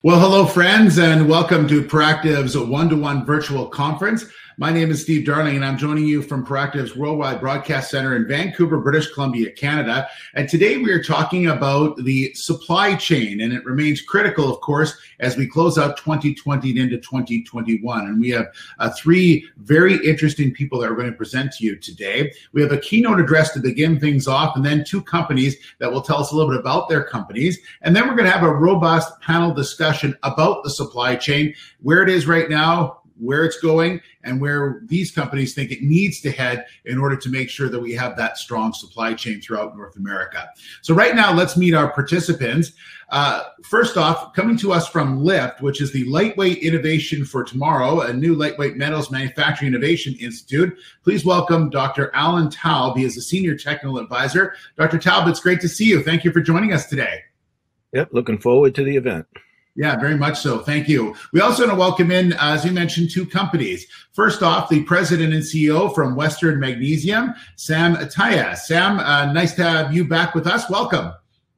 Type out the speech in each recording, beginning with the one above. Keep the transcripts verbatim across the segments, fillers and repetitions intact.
Well, hello, friends, and welcome to Proactive's one-to-one virtual conference. My name is Steve Darling, and I'm joining you from Proactive's Worldwide Broadcast Center in Vancouver, British Columbia, Canada. And today we are talking about the supply chain, and it remains critical, of course, as we close out twenty twenty and into twenty twenty-one. And we have uh, three very interesting people that are going to present to you today. We have a keynote address to begin things off, and then two companies that will tell us a little bit about their companies. And then we're going to have a robust panel discussion about the supply chain, where it is right now, where it's going, and where these companies think it needs to head in order to make sure that we have that strong supply chain throughout North America. So right now, let's meet our participants. Uh, first off, coming to us from LIFT, which is the Lightweight Innovation for Tomorrow, a new lightweight metals manufacturing innovation institute. Please welcome Doctor Alan Taub. He is a senior technical advisor. Doctor Taub, it's great to see you. Thank you for joining us today. Yep, looking forward to the event. Yeah, very much so. Thank you. We also want to welcome in, uh, as you mentioned, two companies. First off, the president and C E O from Western Magnesium, Sam Ataya. Sam, uh, nice to have you back with us. Welcome.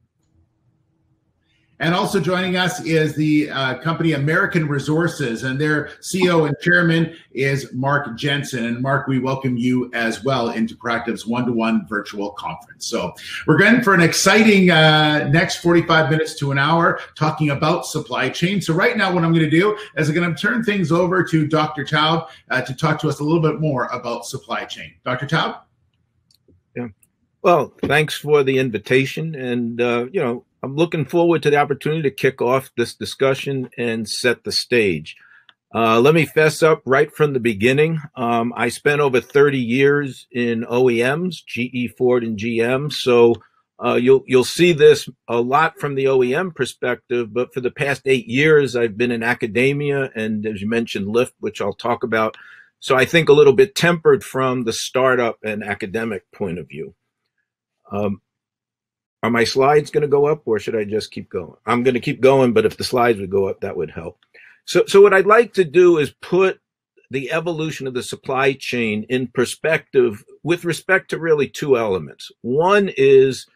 And also joining us is the uh, company American Resources, and their C E O and chairman is Mark Jensen. And Mark, we welcome you as well into Proactive's one-to-one virtual conference. So we're going for an exciting uh, next forty-five minutes to an hour talking about supply chain. So right now what I'm going to do is I'm going to turn things over to Doctor Taub uh, to talk to us a little bit more about supply chain. Doctor Taub? Yeah. Well, thanks for the invitation. And, uh, you know, I'm looking forward to the opportunity to kick off this discussion and set the stage. Uh, let me fess up right from the beginning. Um, I spent over thirty years in O E Ms, G E, Ford, and G M. So uh, you'll you'll see this a lot from the O E M perspective. But for the past eight years, I've been in academia, and as you mentioned, LIFT, which I'll talk about. So I think a little bit tempered from the startup and academic point of view. Um, Are my slides going to go up, or should I just keep going? I'm going to keep going, but if the slides would go up, that would help. So, so what I'd like to do is put the evolution of the supply chain in perspective with respect to really two elements. One is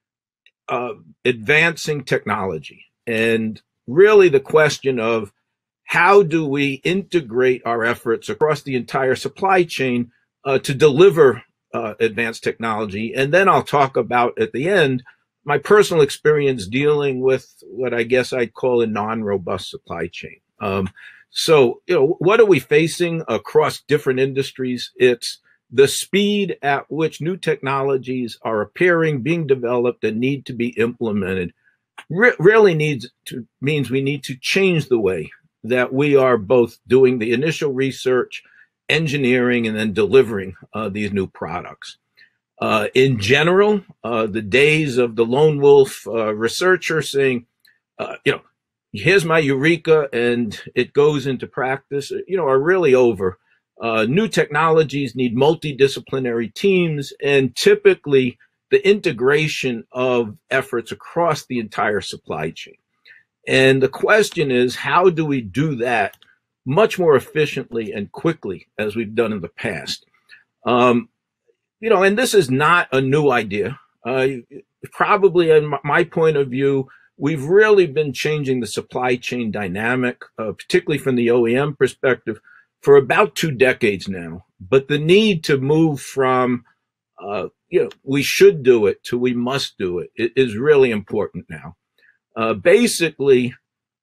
uh, advancing technology, and really the question of how do we integrate our efforts across the entire supply chain uh, to deliver uh, advanced technology. And then I'll talk about at the end my personal experience dealing with what I guess I'd call a non-robust supply chain. Um, so, you know, what are we facing across different industries? It's the speed at which new technologies are appearing, being developed, and need to be implemented. Re- really needs to means we need to change the way that we are both doing the initial research, engineering, and then delivering uh, these new products. Uh, in general, uh, the days of the lone wolf uh, researcher saying, uh, you know, here's my eureka and it goes into practice, you know, are really over. Uh, new technologies need multidisciplinary teams, and typically the integration of efforts across the entire supply chain. And the question is, how do we do that much more efficiently and quickly as we've done in the past? Um, You know, and this is not a new idea. Uh, probably, in my point of view, we've really been changing the supply chain dynamic, uh, particularly from the O E M perspective, for about two decades now. But the need to move from, uh, you know, we should do it to we must do it is really important now. Uh, basically,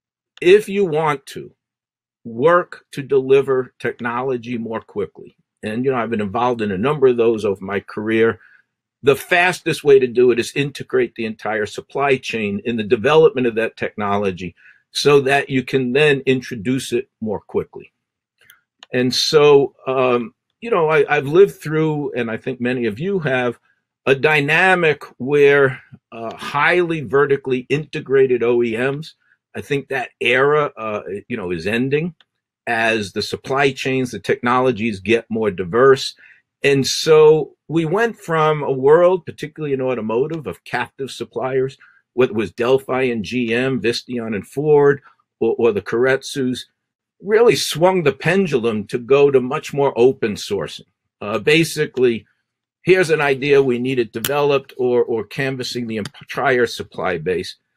if you want to work to deliver technology more quickly, and, you know, I've been involved in a number of those over my career, the fastest way to do it is integrate the entire supply chain in the development of that technology so that you can then introduce it more quickly. And so, um, you know, I, I've lived through, and I think many of you have, a dynamic where uh, highly vertically integrated O E Ms, I think that era, uh, you know, is ending as the supply chains, the technologies get more diverse. And so we went from a world, particularly in automotive, of captive suppliers, whether it was Delphi and G M, Visteon and Ford, or, or the Keiretsus, really swung the pendulum to go to much more open sourcing. Uh, basically, here's an idea, we need it developed, or, or canvassing the entire supply base.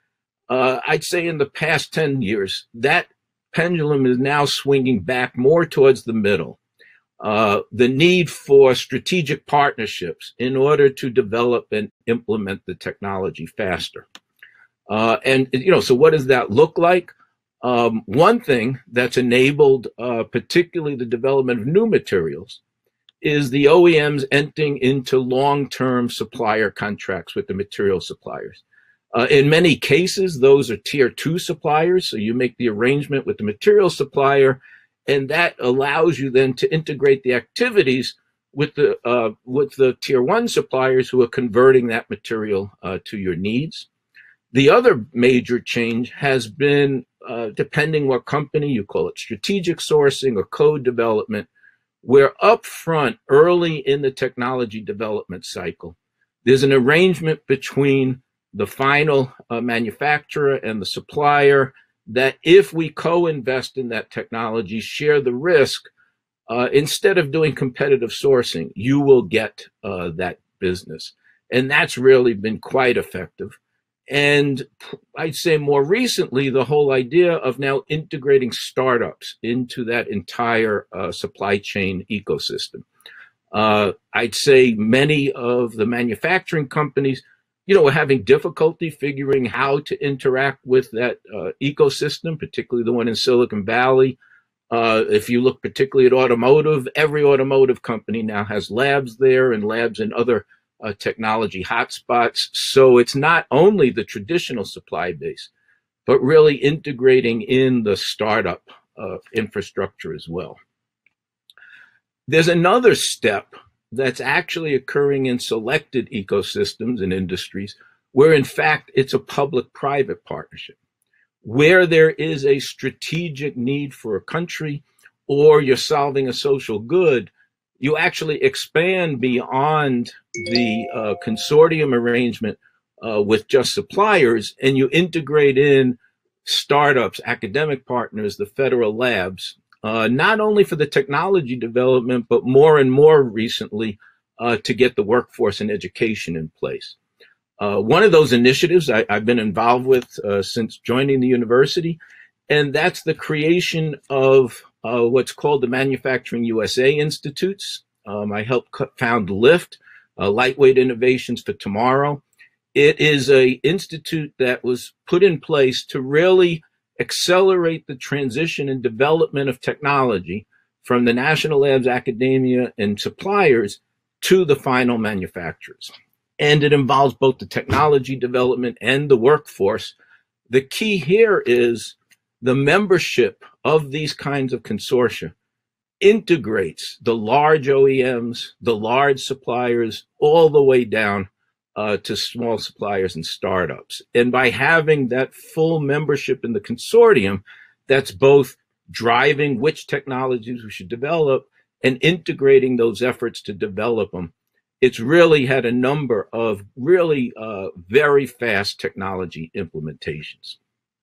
Uh, I'd say in the past ten years, that pendulum is now swinging back more towards the middle. Uh, the need for strategic partnerships in order to develop and implement the technology faster. Uh, and, you know, so what does that look like? Um, one thing that's enabled, uh, particularly the development of new materials, is the O E Ms entering into long-term supplier contracts with the material suppliers. Uh, in many cases, those are tier two suppliers. So you make the arrangement with the material supplier, and that allows you then to integrate the activities with the uh, with the tier one suppliers who are converting that material uh, to your needs. The other major change has been, uh, depending what company you call it, strategic sourcing or code development, where upfront, early in the technology development cycle, there's an arrangement between the final uh, manufacturer and the supplier that if we co-invest in that technology, share the risk, uh, instead of doing competitive sourcing, you will get uh, that business. And that's really been quite effective. And I'd say more recently, the whole idea of now integrating startups into that entire uh, supply chain ecosystem. Uh, I'd say many of the manufacturing companies, you know, are having difficulty figuring how to interact with that uh, ecosystem, particularly the one in Silicon Valley. Uh, if you look particularly at automotive, every automotive company now has labs there and labs in other Uh, technology hotspots. So it's not only the traditional supply base, but really integrating in the startup uh, infrastructure as well. There's another step that's actually occurring in selected ecosystems and industries where, in fact, it's a public-private partnership, where there is a strategic need for a country or you're solving a social good. You actually expand beyond the uh, consortium arrangement uh, with just suppliers, and you integrate in startups, academic partners, the federal labs, uh, not only for the technology development, but more and more recently uh, to get the workforce and education in place. Uh, one of those initiatives I, I've been involved with uh, since joining the university, and that's the creation of uh, what's called the Manufacturing U S A Institutes. Um, I helped found LIFT, uh, Lightweight Innovations for Tomorrow. It is a institute that was put in place to really accelerate the transition and development of technology from the national labs, academia, and suppliers to the final manufacturers. And it involves both the technology development and the workforce. The key here is the membership of these kinds of consortia integrates the large O E Ms, the large suppliers, all the way down uh, to small suppliers and startups. And by having that full membership in the consortium, that's both driving which technologies we should develop and integrating those efforts to develop them. It's really had a number of really uh, very fast technology implementations.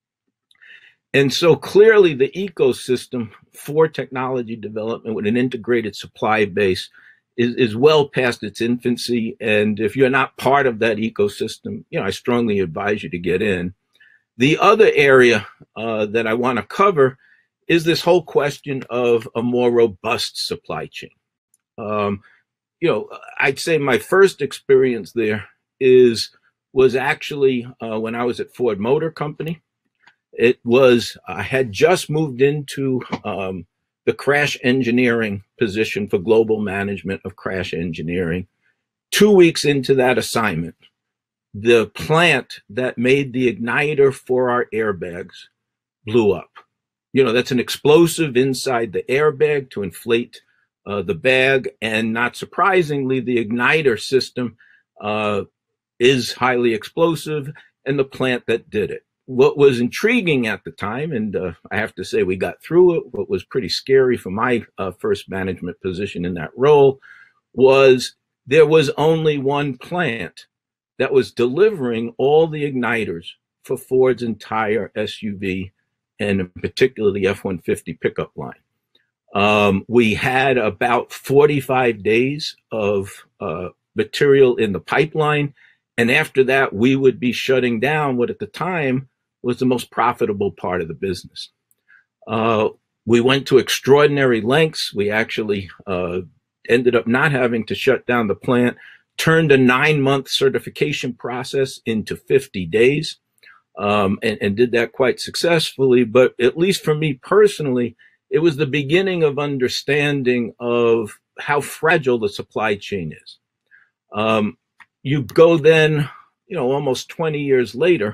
And so clearly the ecosystem for technology development with an integrated supply base is, is well past its infancy. And if you're not part of that ecosystem, you know, I strongly advise you to get in. The other area uh, that I want to cover is this whole question of a more robust supply chain. Um, you know, I'd say my first experience there is was actually uh, when I was at Ford Motor Company. It was, I had just moved into um, the crash engineering position for global management of crash engineering. Two weeks into that assignment, the plant that made the igniter for our airbags blew up. You know, that's an explosive inside the airbag to inflate uh, the bag. And not surprisingly, the igniter system uh, is highly explosive, and the plant that did it. What was intriguing at the time, and uh, I have to say we got through it, what was pretty scary for my uh, first management position in that role, was there was only one plant that was delivering all the igniters for Ford's entire S U V and in particular the F one fifty pickup line. Um, we had about forty-five days of uh, material in the pipeline, and after that we would be shutting down what at the time was the most profitable part of the business. Uh, we went to extraordinary lengths. We actually uh, ended up not having to shut down the plant, turned a nine-month certification process into fifty days, um, and, and did that quite successfully. But at least for me personally, it was the beginning of understanding of how fragile the supply chain is. Um, you go then, you know, almost twenty years later,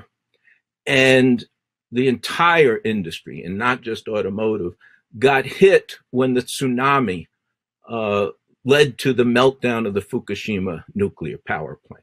and the entire industry, and not just automotive, got hit when the tsunami uh, led to the meltdown of the Fukushima nuclear power plant.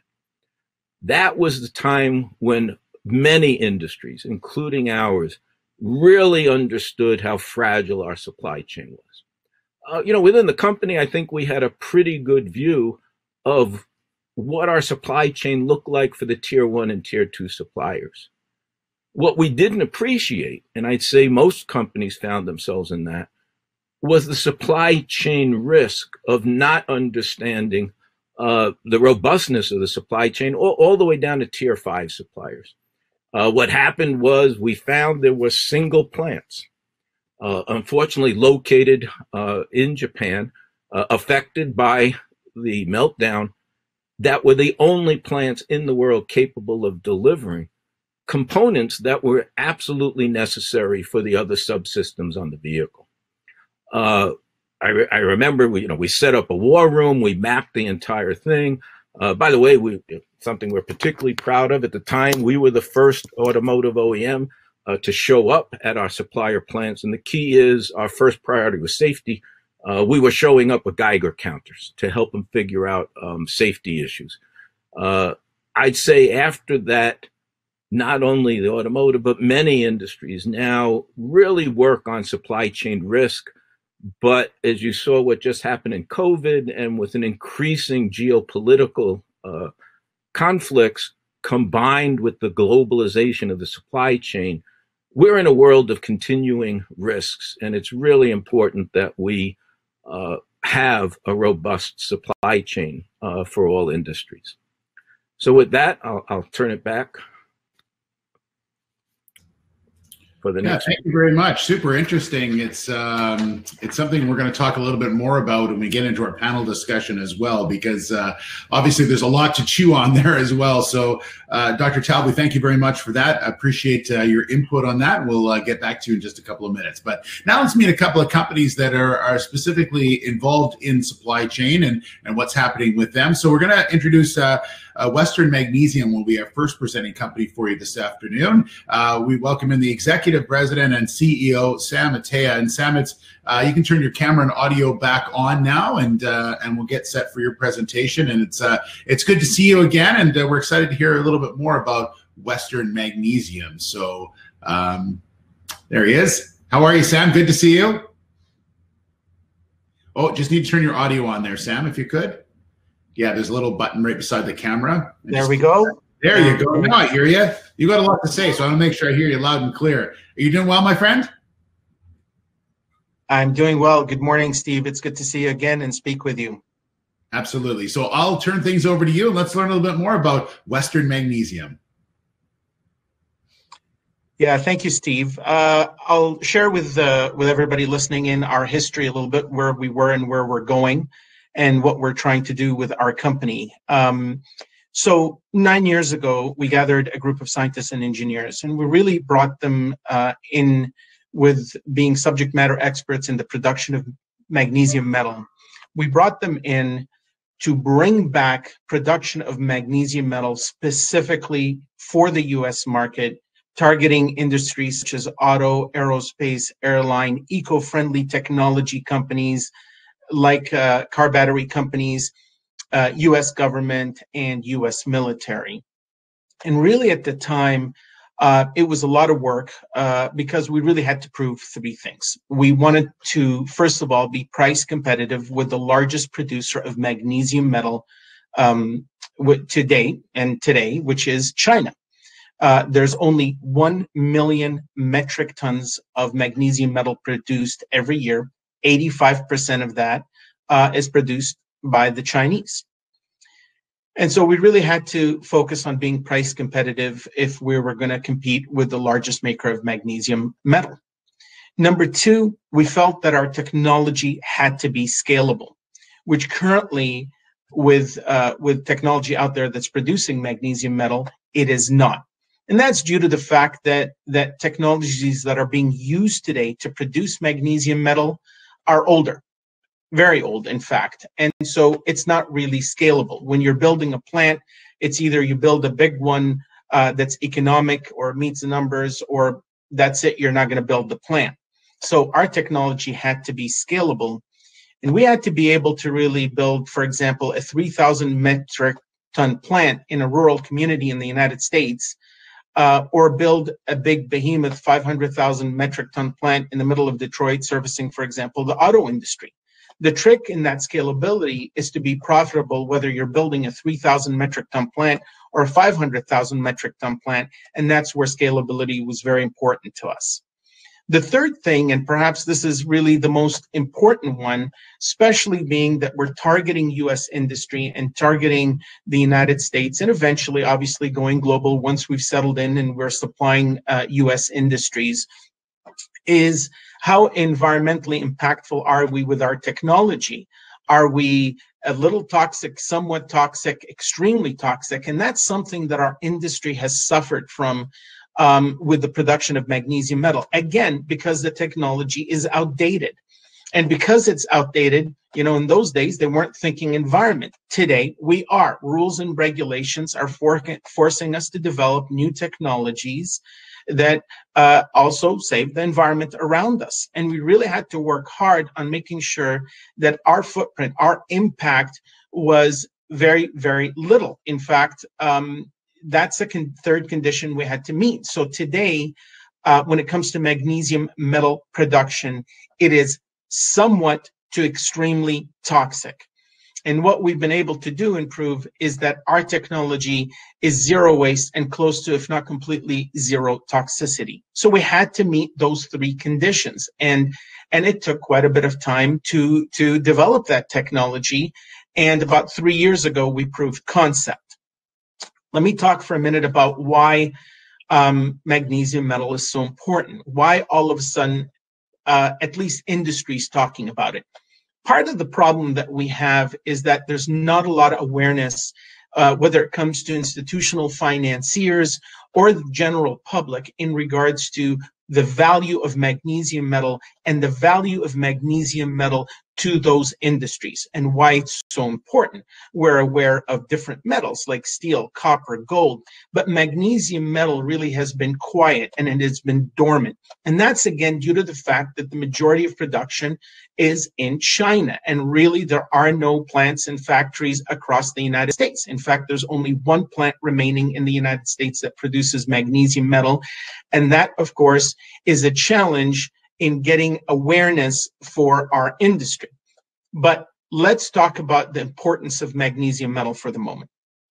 That was the time when many industries, including ours, really understood how fragile our supply chain was. Uh, you know, within the company, I think we had a pretty good view of what our supply chain looked like for the tier one and tier two suppliers. What we didn't appreciate, and I'd say most companies found themselves in that, was the supply chain risk of not understanding uh, the robustness of the supply chain all, all the way down to tier five suppliers. Uh, what happened was we found there were single plants, uh, unfortunately located uh, in Japan, uh, affected by the meltdown, that were the only plants in the world capable of delivering components that were absolutely necessary for the other subsystems on the vehicle. Uh, I, re- I remember we, you know, we set up a war room, we mapped the entire thing. Uh, by the way, we something we're particularly proud of. At the time, we were the first automotive O E M uh, to show up at our supplier plants, and the key is our first priority was safety. Uh, we were showing up with Geiger counters to help them figure out um, safety issues. Uh, I'd say after that, not only the automotive, but many industries now really work on supply chain risk. But as you saw what just happened in COVID and with an increasing geopolitical uh, conflicts combined with the globalization of the supply chain, we're in a world of continuing risks. And it's really important that we uh, have a robust supply chain uh, for all industries. So with that, I'll, I'll turn it back. For the yeah, next thank you very much. Super interesting. It's um, it's something we're going to talk a little bit more about when we get into our panel discussion as well, because uh, obviously there's a lot to chew on there as well. So, uh, Doctor Talby, thank you very much for that. I appreciate uh, your input on that. We'll uh, get back to you in just a couple of minutes. But now let's meet a couple of companies that are, are specifically involved in supply chain and, and what's happening with them. So we're going to introduce uh, uh, Western Magnesium will be our first presenting company for you this afternoon. Uh, we welcome in the executive president and C E O, Sam Atea. And Sam, it's, uh, you can turn your camera and audio back on now, and uh, and we'll get set for your presentation. And it's uh, it's good to see you again, and uh, we're excited to hear a little bit more about Western Magnesium. So um, there he is. How are you, Sam? Good to see you. Oh, just need to turn your audio on there, Sam, if you could. Yeah, there's a little button right beside the camera. There we go. There you go. Now I hear you. You got a lot to say, so I want to make sure I hear you loud and clear. Are you doing well, my friend? I'm doing well. Good morning, Steve. It's good to see you again and speak with you. Absolutely. So I'll turn things over to you, and let's learn a little bit more about Western Magnesium. Yeah, thank you, Steve. Uh, I'll share with uh, with everybody listening in our history a little bit, where we were and where we're going, and what we're trying to do with our company. Um, so nine years ago, we gathered a group of scientists and engineers, and we really brought them uh, in with being subject matter experts in the production of magnesium metal. We brought them in to bring back production of magnesium metal specifically for the U S market, targeting industries such as auto, aerospace, airline, eco-friendly technology companies, like uh, car battery companies, uh, U S government, and U S military. And really at the time, uh, it was a lot of work uh, because we really had to prove three things. We wanted to, first of all, be price competitive with the largest producer of magnesium metal um, today and today, which is China. Uh, there's only one million metric tons of magnesium metal produced every year. eighty-five percent of that uh, is produced by the Chinese. And so we really had to focus on being price competitive if we were going to compete with the largest maker of magnesium metal. Number two, we felt that our technology had to be scalable, which currently with uh, with technology out there that's producing magnesium metal, it is not. And that's due to the fact that that technologies that are being used today to produce magnesium metal are older, very old, in fact. And so it's not really scalable. When you're building a plant, it's either you build a big one uh, that's economic or meets the numbers, or that's it, you're not going to build the plant. So our technology had to be scalable. And we had to be able to really build, for example, a three thousand metric ton plant in a rural community in the United States, uh, or build a big behemoth five hundred thousand metric ton plant in the middle of Detroit servicing, for example, the auto industry. The trick in that scalability is to be profitable, whether you're building a three thousand metric ton plant or a five hundred thousand metric ton plant, and that's where scalability was very important to us. The third thing, and perhaps this is really the most important one, especially being that we're targeting U S industry and targeting the United States, and eventually, obviously, going global once we've settled in and we're supplying uh, U S industries, is how environmentally impactful are we with our technology? Are we a little toxic, somewhat toxic, extremely toxic? And that's something that our industry has suffered from um, with the production of magnesium metal. Again, because the technology is outdated. And because it's outdated, you know, in those days, they weren't thinking environment. Today, we are. Rules and regulations are for, forcing us to develop new technologies that uh, also save the environment around us. And we really had to work hard on making sure that our footprint, our impact was very, very little. In fact, um, that's a con- third condition we had to meet. So today, uh, when it comes to magnesium metal production, it is somewhat to extremely toxic. And what we've been able to do and prove is that our technology is zero waste and close to, if not completely, zero toxicity. So we had to meet those three conditions. And, and it took quite a bit of time to, to develop that technology. And about three years ago, we proved concept. Let me talk for a minute about why um, magnesium metal is so important, why all of a sudden, uh, at least industry is talking about it. Part of the problem that we have is that there's not a lot of awareness, uh, whether it comes to institutional financiers or the general public, in regards to the value of magnesium metal and the value of magnesium metal to those industries and why it's so important. We're aware of different metals like steel, copper, gold, but magnesium metal really has been quiet and it has been dormant. And that's again due to the fact that the majority of production is in China. And really there are no plants and factories across the United States. In fact, there's only one plant remaining in the United States that produces magnesium metal. And that, of course, is a challenge in getting awareness for our industry. But let's talk about the importance of magnesium metal for the moment.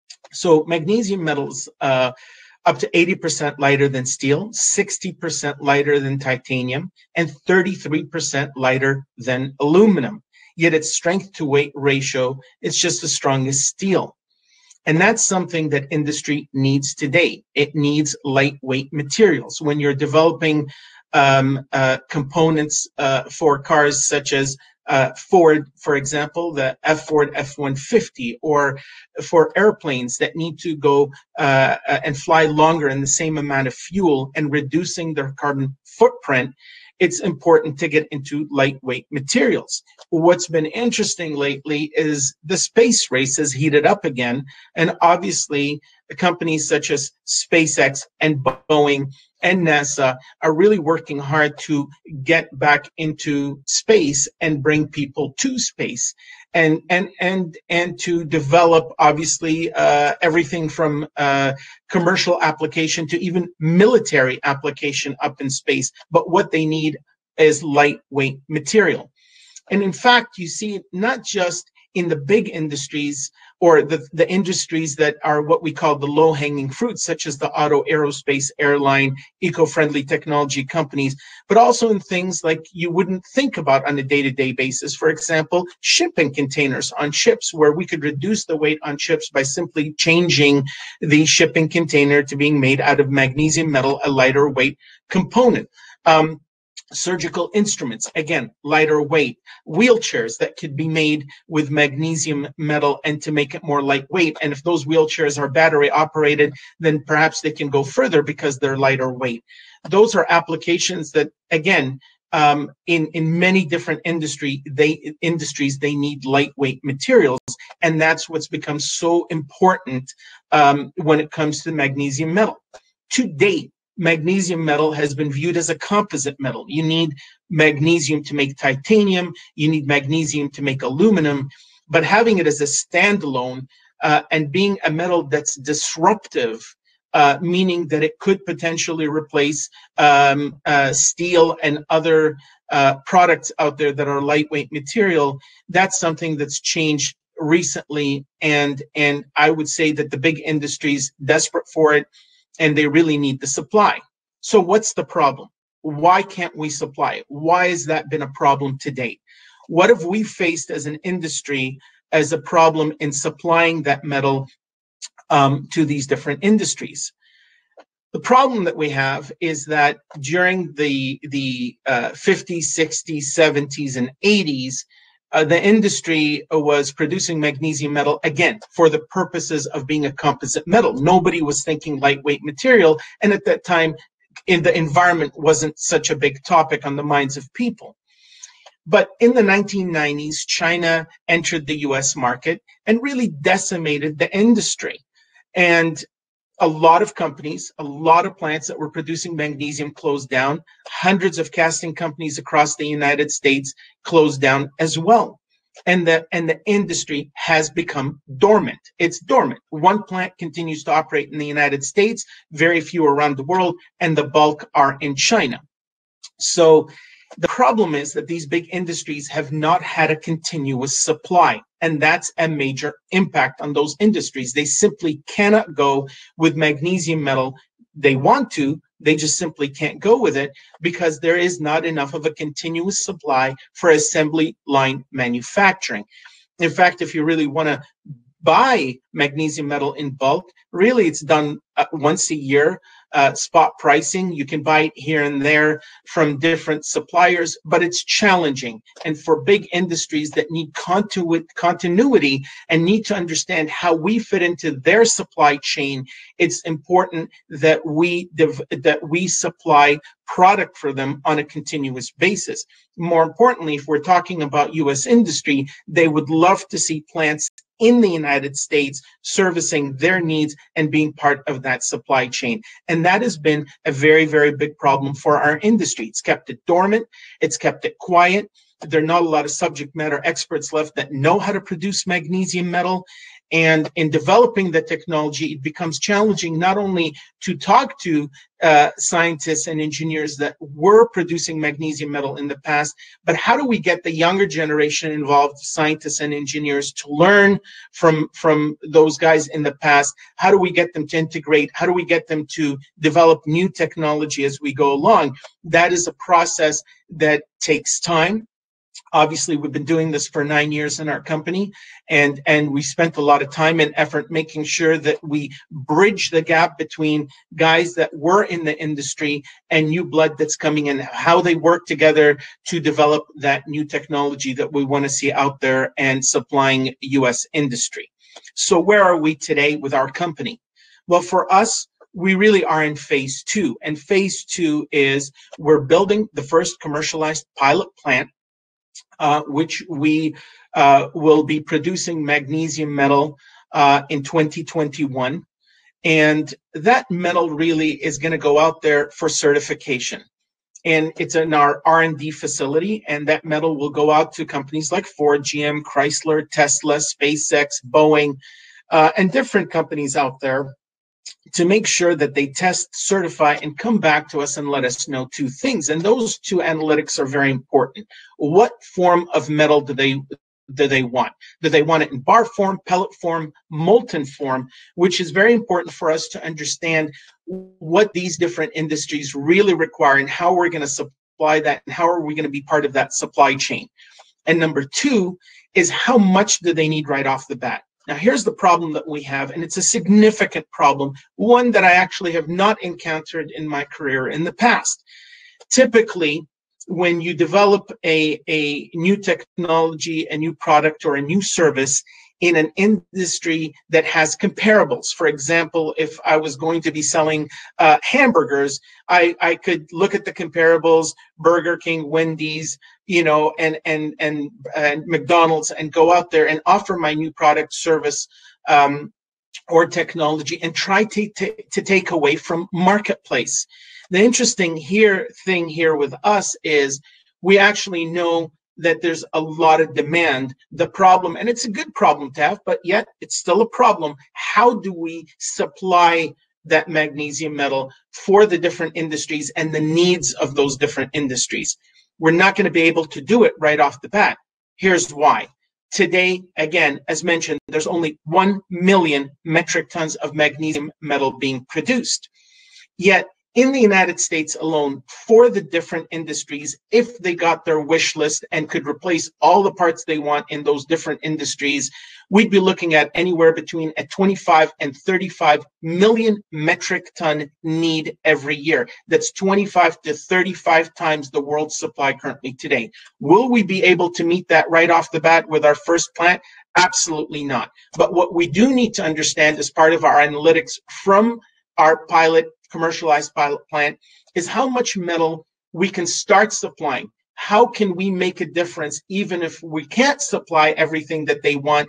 So magnesium metals uh, up to eighty percent lighter than steel, sixty percent lighter than titanium, and thirty-three percent lighter than aluminum. Yet its strength to weight ratio is just as strong as steel. And that's something that industry needs today. It needs lightweight materials. When you're developing um, uh, components uh, for cars such as uh, Ford, for example, the F Ford F one fifty, or for airplanes that need to go uh, and fly longer in the same amount of fuel and reducing their carbon footprint, it's important to get into lightweight materials. What's been interesting lately is the space race has heated up again. And obviously, the companies such as SpaceX and Boeing and NASA are really working hard to get back into space and bring people to space. And and and and to develop, obviously, uh, everything from uh, commercial application to even military application up in space. But what they need is lightweight material. And in fact, you see it not just in the big industries, or the, the industries that are what we call the low-hanging fruits, such as the auto, aerospace, airline, eco-friendly technology companies, but also in things like you wouldn't think about on a day-to-day basis. For example, shipping containers on ships, where we could reduce the weight on ships by simply changing the shipping container to being made out of magnesium metal, a lighter weight component. Um, Surgical instruments, again, lighter weight. Wheelchairs that could be made with magnesium metal and to make it more lightweight. And if those wheelchairs are battery operated, then perhaps they can go further because they're lighter weight. Those are applications that, again, um, in, in many different industry, they, industries, they need lightweight materials. And that's what's become so important um, when it comes to magnesium metal. To date, magnesium metal has been viewed as a composite metal. You need magnesium to make titanium, you need magnesium to make aluminum, but having it as a standalone uh, and being a metal that's disruptive, uh, meaning that it could potentially replace um, uh, steel and other uh, products out there that are lightweight material, that's something that's changed recently. And, and I would say that the big industries desperate for it, and they really need the supply. So what's the problem? Why can't we supply it? Why has that been a problem to date? What have we faced as an industry as a problem in supplying that metal um, to these different industries? The problem that we have is that during the, the uh, fifties, sixties, seventies, and eighties, Uh, the industry was producing magnesium metal, again, for the purposes of being a composite metal. Nobody was thinking lightweight material. And at that time, in the environment wasn't such a big topic on the minds of people. But in the nineteen nineties, China entered the U S market and really decimated the industry. And a lot of companies, a lot of plants that were producing magnesium closed down. Hundreds of casting companies across the United States closed down as well. And the, and the industry has become dormant. It's dormant. One plant continues to operate in the United States, very few around the world, and the bulk are in China. So the problem is that these big industries have not had a continuous supply, and that's a major impact on those industries. They simply cannot go with magnesium metal. They want to, they just simply can't go with it because there is not enough of a continuous supply for assembly line manufacturing. In fact, if you really want to buy magnesium metal in bulk, really it's done uh, once a year, uh, spot pricing. You can buy it here and there from different suppliers, but it's challenging. And for big industries that need continu- continuity and need to understand how we fit into their supply chain, it's important that we div- that we supply product for them on a continuous basis. More importantly, if we're talking about U S industry, they would love to see plants in the United States servicing their needs and being part of that supply chain. And that has been a very, very big problem for our industry. It's kept it dormant. It's kept it quiet. There are not a lot of subject matter experts left that know how to produce magnesium metal. And in developing the technology, it becomes challenging not only to talk to uh, scientists and engineers that were producing magnesium metal in the past, but how do we get the younger generation involved, scientists and engineers, to learn from, from those guys in the past? How do we get them to integrate? How do we get them to develop new technology as we go along? That is a process that takes time. Obviously, we've been doing this for nine years in our company, and, and we spent a lot of time and effort making sure that we bridge the gap between guys that were in the industry and new blood that's coming in, how they work together to develop that new technology that we want to see out there and supplying U S industry. So where are we today with our company? Well, for us, we really are in phase two, and phase two is we're building the first commercialized pilot plant, Uh, which we uh, will be producing magnesium metal uh, in twenty twenty-one. And that metal really is going to go out there for certification. And it's in our R and D facility, and that metal will go out to companies like Ford, G M, Chrysler, Tesla, SpaceX, Boeing, uh, and different companies out there, to make sure that they test, certify, and come back to us and let us know two things. And those two analytics are very important. What form of metal do they do they want? Do they want it in bar form, pellet form, molten form, which is very important for us to understand what these different industries really require and how we're going to supply that and how are we going to be part of that supply chain. And number two is how much do they need right off the bat? Now, here's the problem that we have, and it's a significant problem, one that I actually have not encountered in my career in the past. Typically, when you develop a, a new technology, a new product, or a new service in an industry that has comparables, for example, if I was going to be selling uh, hamburgers, I, I could look at the comparables, Burger King, Wendy's, you know, and, and, and, and McDonald's, and go out there and offer my new product, service, um, or technology, and try to, to, to take away from marketplace. The interesting here thing here with us is we actually know that there's a lot of demand. The problem, and it's a good problem to have, but yet it's still a problem. How do we supply that magnesium metal for the different industries and the needs of those different industries? We're not going to be able to do it right off the bat. Here's why. Today, again, as mentioned, there's only one million metric tons of magnesium metal being produced. Yet, in the United States alone, for the different industries, if they got their wish list and could replace all the parts they want in those different industries, we'd be looking at anywhere between a twenty-five and thirty-five million metric ton need every year. That's twenty-five to thirty-five times the world's supply currently today. Will we be able to meet that right off the bat with our first plant? Absolutely not. But what we do need to understand as part of our analytics from our pilot commercialized pilot plant is how much metal we can start supplying. How can we make a difference even if we can't supply everything that they want,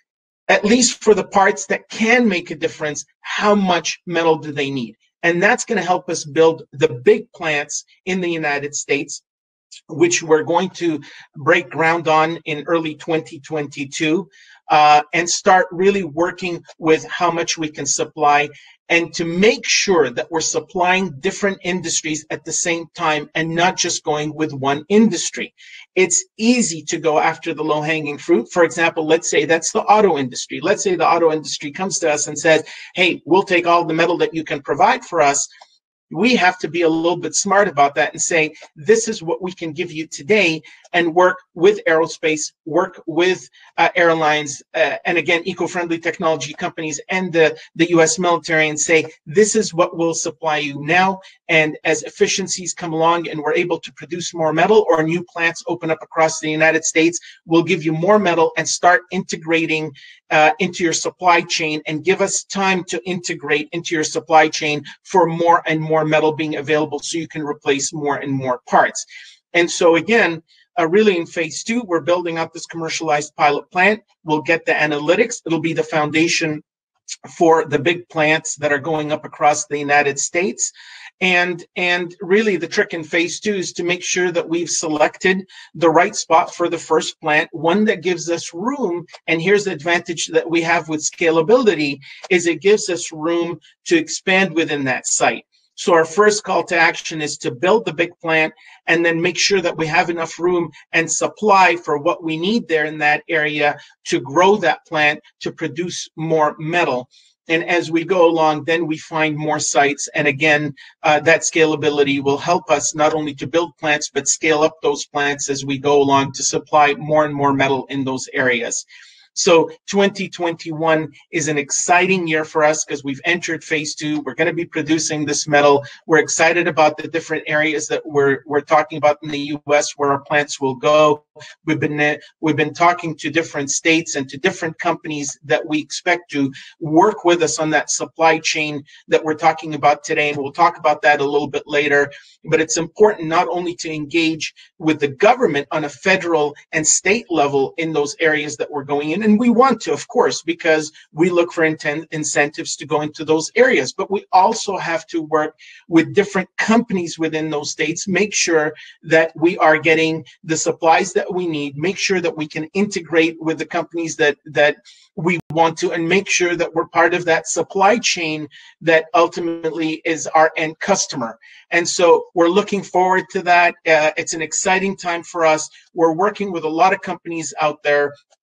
at least for the parts that can make a difference? How much metal do they need? And that's going to help us build the big plants in the United States, which we're going to break ground on in early twenty twenty-two, uh, and start really working with how much we can supply, and to make sure that we're supplying different industries at the same time and not just going with one industry. It's easy to go after the low-hanging fruit. For example, let's say that's the auto industry. Let's say the auto industry comes to us and says, hey, we'll take all the metal that you can provide for us. We have to be a little bit smart about that and say, this is what we can give you today, and work with aerospace, work with uh, airlines, uh, and again, eco-friendly technology companies and the, the U S military, and say, this is what we'll supply you now. And as efficiencies come along and we're able to produce more metal, or new plants open up across the United States, we'll give you more metal and start integrating uh, into your supply chain, and give us time to integrate into your supply chain for more and more metal being available so you can replace more and more parts. And so again, uh, really in phase two, we're building up this commercialized pilot plant. We'll get the analytics. It'll be the foundation for the big plants that are going up across the United States. And, and really the trick in phase two is to make sure that we've selected the right spot for the first plant, one that gives us room. And here's the advantage that we have with scalability, is it gives us room to expand within that site. So our first call to action is to build the big plant and then make sure that we have enough room and supply for what we need there in that area to grow that plant to produce more metal. And as we go along, then we find more sites. And again, uh, that scalability will help us not only to build plants, but scale up those plants as we go along to supply more and more metal in those areas. So twenty twenty-one is an exciting year for us because we've entered phase two. We're going to be producing this metal. We're excited about the different areas that we're we're talking about in the U S where our plants will go. We've been we've been talking to different states and to different companies that we expect to work with us on that supply chain that we're talking about today, and we'll talk about that a little bit later. But it's important not only to engage with the government on a federal and state level in those areas that we're going in, and we want to, of course, because we look for intent incentives to go into those areas, but we also have to work with different companies within those states, make sure that we are getting the supplies that we need, make sure that we can integrate with the companies that that we want to, and make sure that we're part of that supply chain that ultimately is our end customer. And so we're looking forward to that. Uh, it's an exciting time for us. We're working with a lot of companies out there.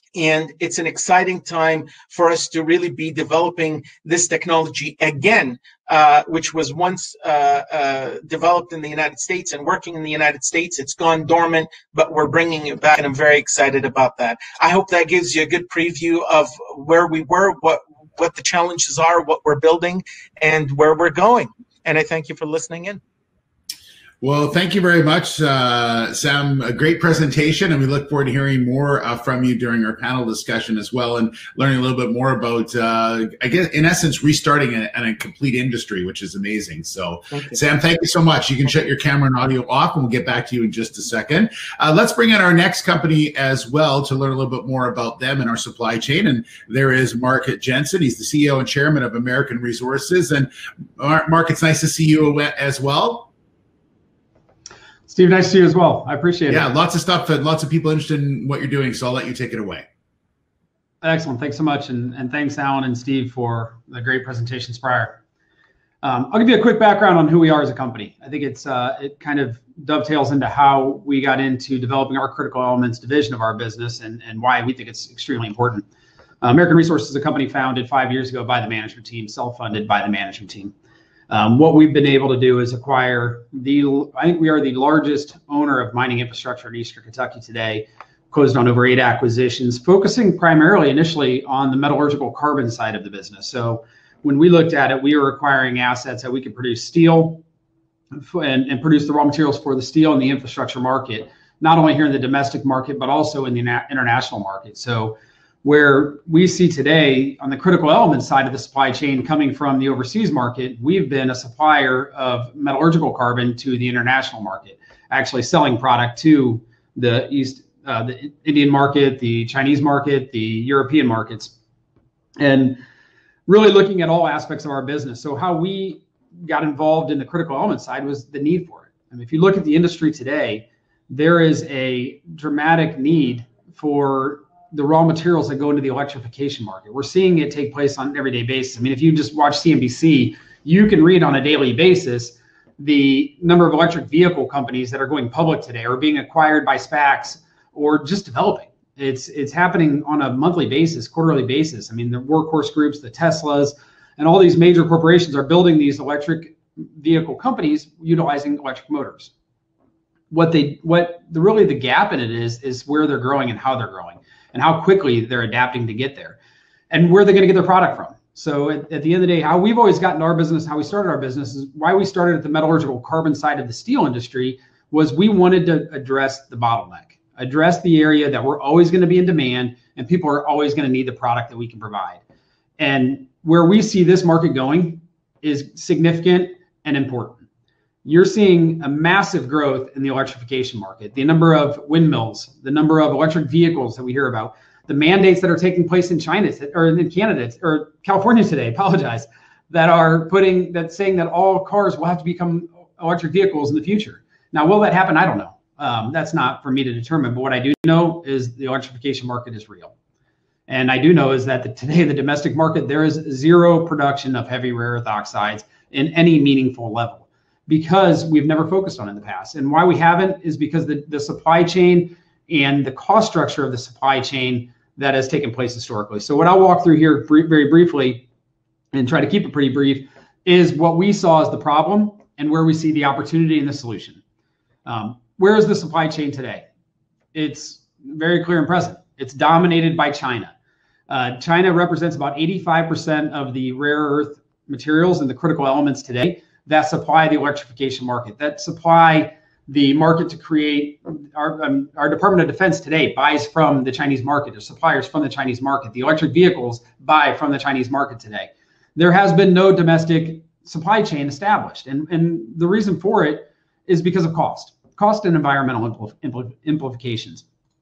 And it's an exciting time for us to really be developing this technology again, uh, which was once uh, uh, developed in the United States and working in the United States. It's gone dormant, but we're bringing it back, and I'm very excited about that. I hope that gives you a good preview of where we were, what what the challenges are, what we're building, and where we're going. And I thank you for listening in. Well, thank you very much, uh, Sam. A great presentation, and we look forward to hearing more uh, from you during our panel discussion as well, and learning a little bit more about, uh, I guess, in essence, restarting a, a complete industry, which is amazing. So, thank Sam, thank you so much. You can shut your camera and audio off, and we'll get back to you in just a second. Uh, let's bring in our next company as well to learn a little bit more about them and our supply chain. And there is Mark Jensen. He's the C E O and chairman of American Resources. And Mark, it's nice to see you as well. Steve, nice to see you as well. I appreciate yeah, it. Yeah, lots of stuff and lots of people interested in what you're doing, so I'll let you take it away. Excellent. Thanks so much. And, and thanks, Alan and Steve, for the great presentations prior. Um, I'll give you a quick background on who we are as a company. I think it's uh, it kind of dovetails into how we got into developing our critical elements division of our business, and, and why we think it's extremely important. Uh, American Resources is a company founded five years ago by the management team, self-funded by the management team. Um, what we've been able to do is acquire the, I think we are the largest owner of mining infrastructure in Eastern Kentucky today, closed on over eight acquisitions, focusing primarily initially on the metallurgical carbon side of the business. So when we looked at it, we were acquiring assets that we could produce steel and, and produce the raw materials for the steel and the infrastructure market, not only here in the domestic market, but also in the international market. So where we see today on the critical element side of the supply chain coming from the overseas market, we've been a supplier of metallurgical carbon to the international market, actually selling product to the East, uh, the Indian market, the Chinese market, the European markets, and really looking at all aspects of our business. So how we got involved in the critical element side was the need for it. I mean, if you look at the industry today, there is a dramatic need for the raw materials that go into the electrification market. We're seeing it take place on an everyday basis. I mean, if you just watch C N B C, you can read on a daily basis the number of electric vehicle companies that are going public today or being acquired by SPACs or just developing. It's it's happening on a monthly basis, quarterly basis. I mean, the workhorse groups, the Teslas, and all these major corporations are building these electric vehicle companies utilizing electric motors. What they, what the really the gap in it is, is where they're growing and how they're growing, and how quickly they're adapting to get there, and where they're going to get their product from. So at, at the end of the day, how we've always gotten our business, how we started our business, is why we started at the metallurgical carbon side of the steel industry, was we wanted to address the bottleneck, address the area that we're always going to be in demand, and people are always going to need the product that we can provide. And where we see this market going is significant and important. You're seeing a massive growth in the electrification market, the number of windmills, the number of electric vehicles that we hear about, the mandates that are taking place in China or in Canada or California today, apologize, that are putting that saying that all cars will have to become electric vehicles in the future. Now, will that happen? I don't know. Um, that's not for me to determine. But what I do know is the electrification market is real. And I do know is that the, today, the domestic market, there is zero production of heavy rare earth oxides in any meaningful level, because we've never focused on it in the past. And why we haven't is because the, the supply chain and the cost structure of the supply chain that has taken place historically. So what I'll walk through here brief, very briefly, and try to keep it pretty brief, is what we saw as the problem and where we see the opportunity and the solution. Um, where is the supply chain today? It's very clear and present. It's dominated by China. Uh, China represents about eighty-five percent of the rare earth materials and the critical elements today that supply the electrification market, that supply the market to create. Our, um, our Department of Defense today buys from the Chinese market, or suppliers from the Chinese market. The electric vehicles buy from the Chinese market today. There has been no domestic supply chain established. And, and the reason for it is because of cost, cost and environmental impl impl implications.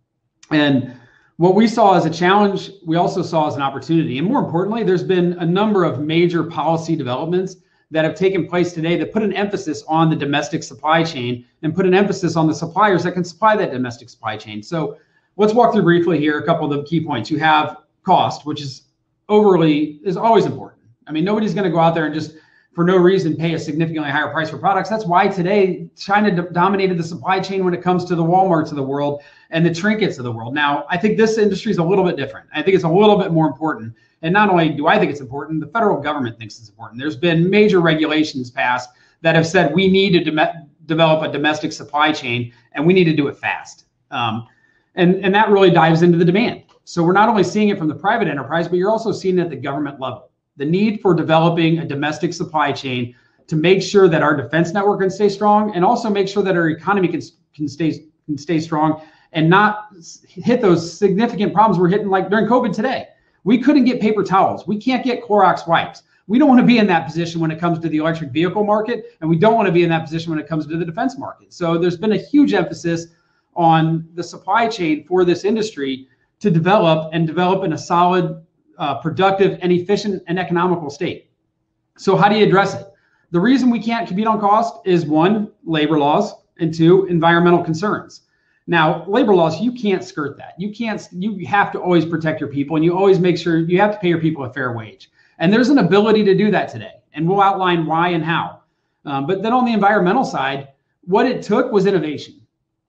And what we saw as a challenge, we also saw as an opportunity. And more importantly, there's been a number of major policy developments that have taken place today that put an emphasis on the domestic supply chain and put an emphasis on the suppliers that can supply that domestic supply chain. So let's walk through briefly here a couple of the key points. You have cost, which is overly, is always important. I mean, nobody's going to go out there and just for no reason pay a significantly higher price for products. That's why today China d- dominated the supply chain when it comes to the Walmarts of the world and the trinkets of the world. Now, I think this industry is a little bit different. I think it's a little bit more important. And not only do I think it's important, the federal government thinks it's important. There's been major regulations passed that have said we need to de- develop a domestic supply chain, and we need to do it fast. Um, and, and that really dives into the demand. So we're not only seeing it from the private enterprise, but you're also seeing it at the government level. The need for developing a domestic supply chain to make sure that our defense network can stay strong, and also make sure that our economy can, can stay can stay strong and not hit those significant problems we're hitting, like during COVID today. We couldn't get paper towels. We can't get Clorox wipes. We don't want to be in that position when it comes to the electric vehicle market, and we don't want to be in that position when it comes to the defense market. So there's been a huge emphasis on the supply chain for this industry to develop and develop in a solid, uh, productive, and efficient and economical state. So how do you address it? The reason we can't compete on cost is one, labor laws, and two, environmental concerns. Now, labor laws, you can't skirt that. You can't, you have to always protect your people, and you always make sure you have to pay your people a fair wage. And there's an ability to do that today, and we'll outline why and how. Um, but then on the environmental side, what it took was innovation.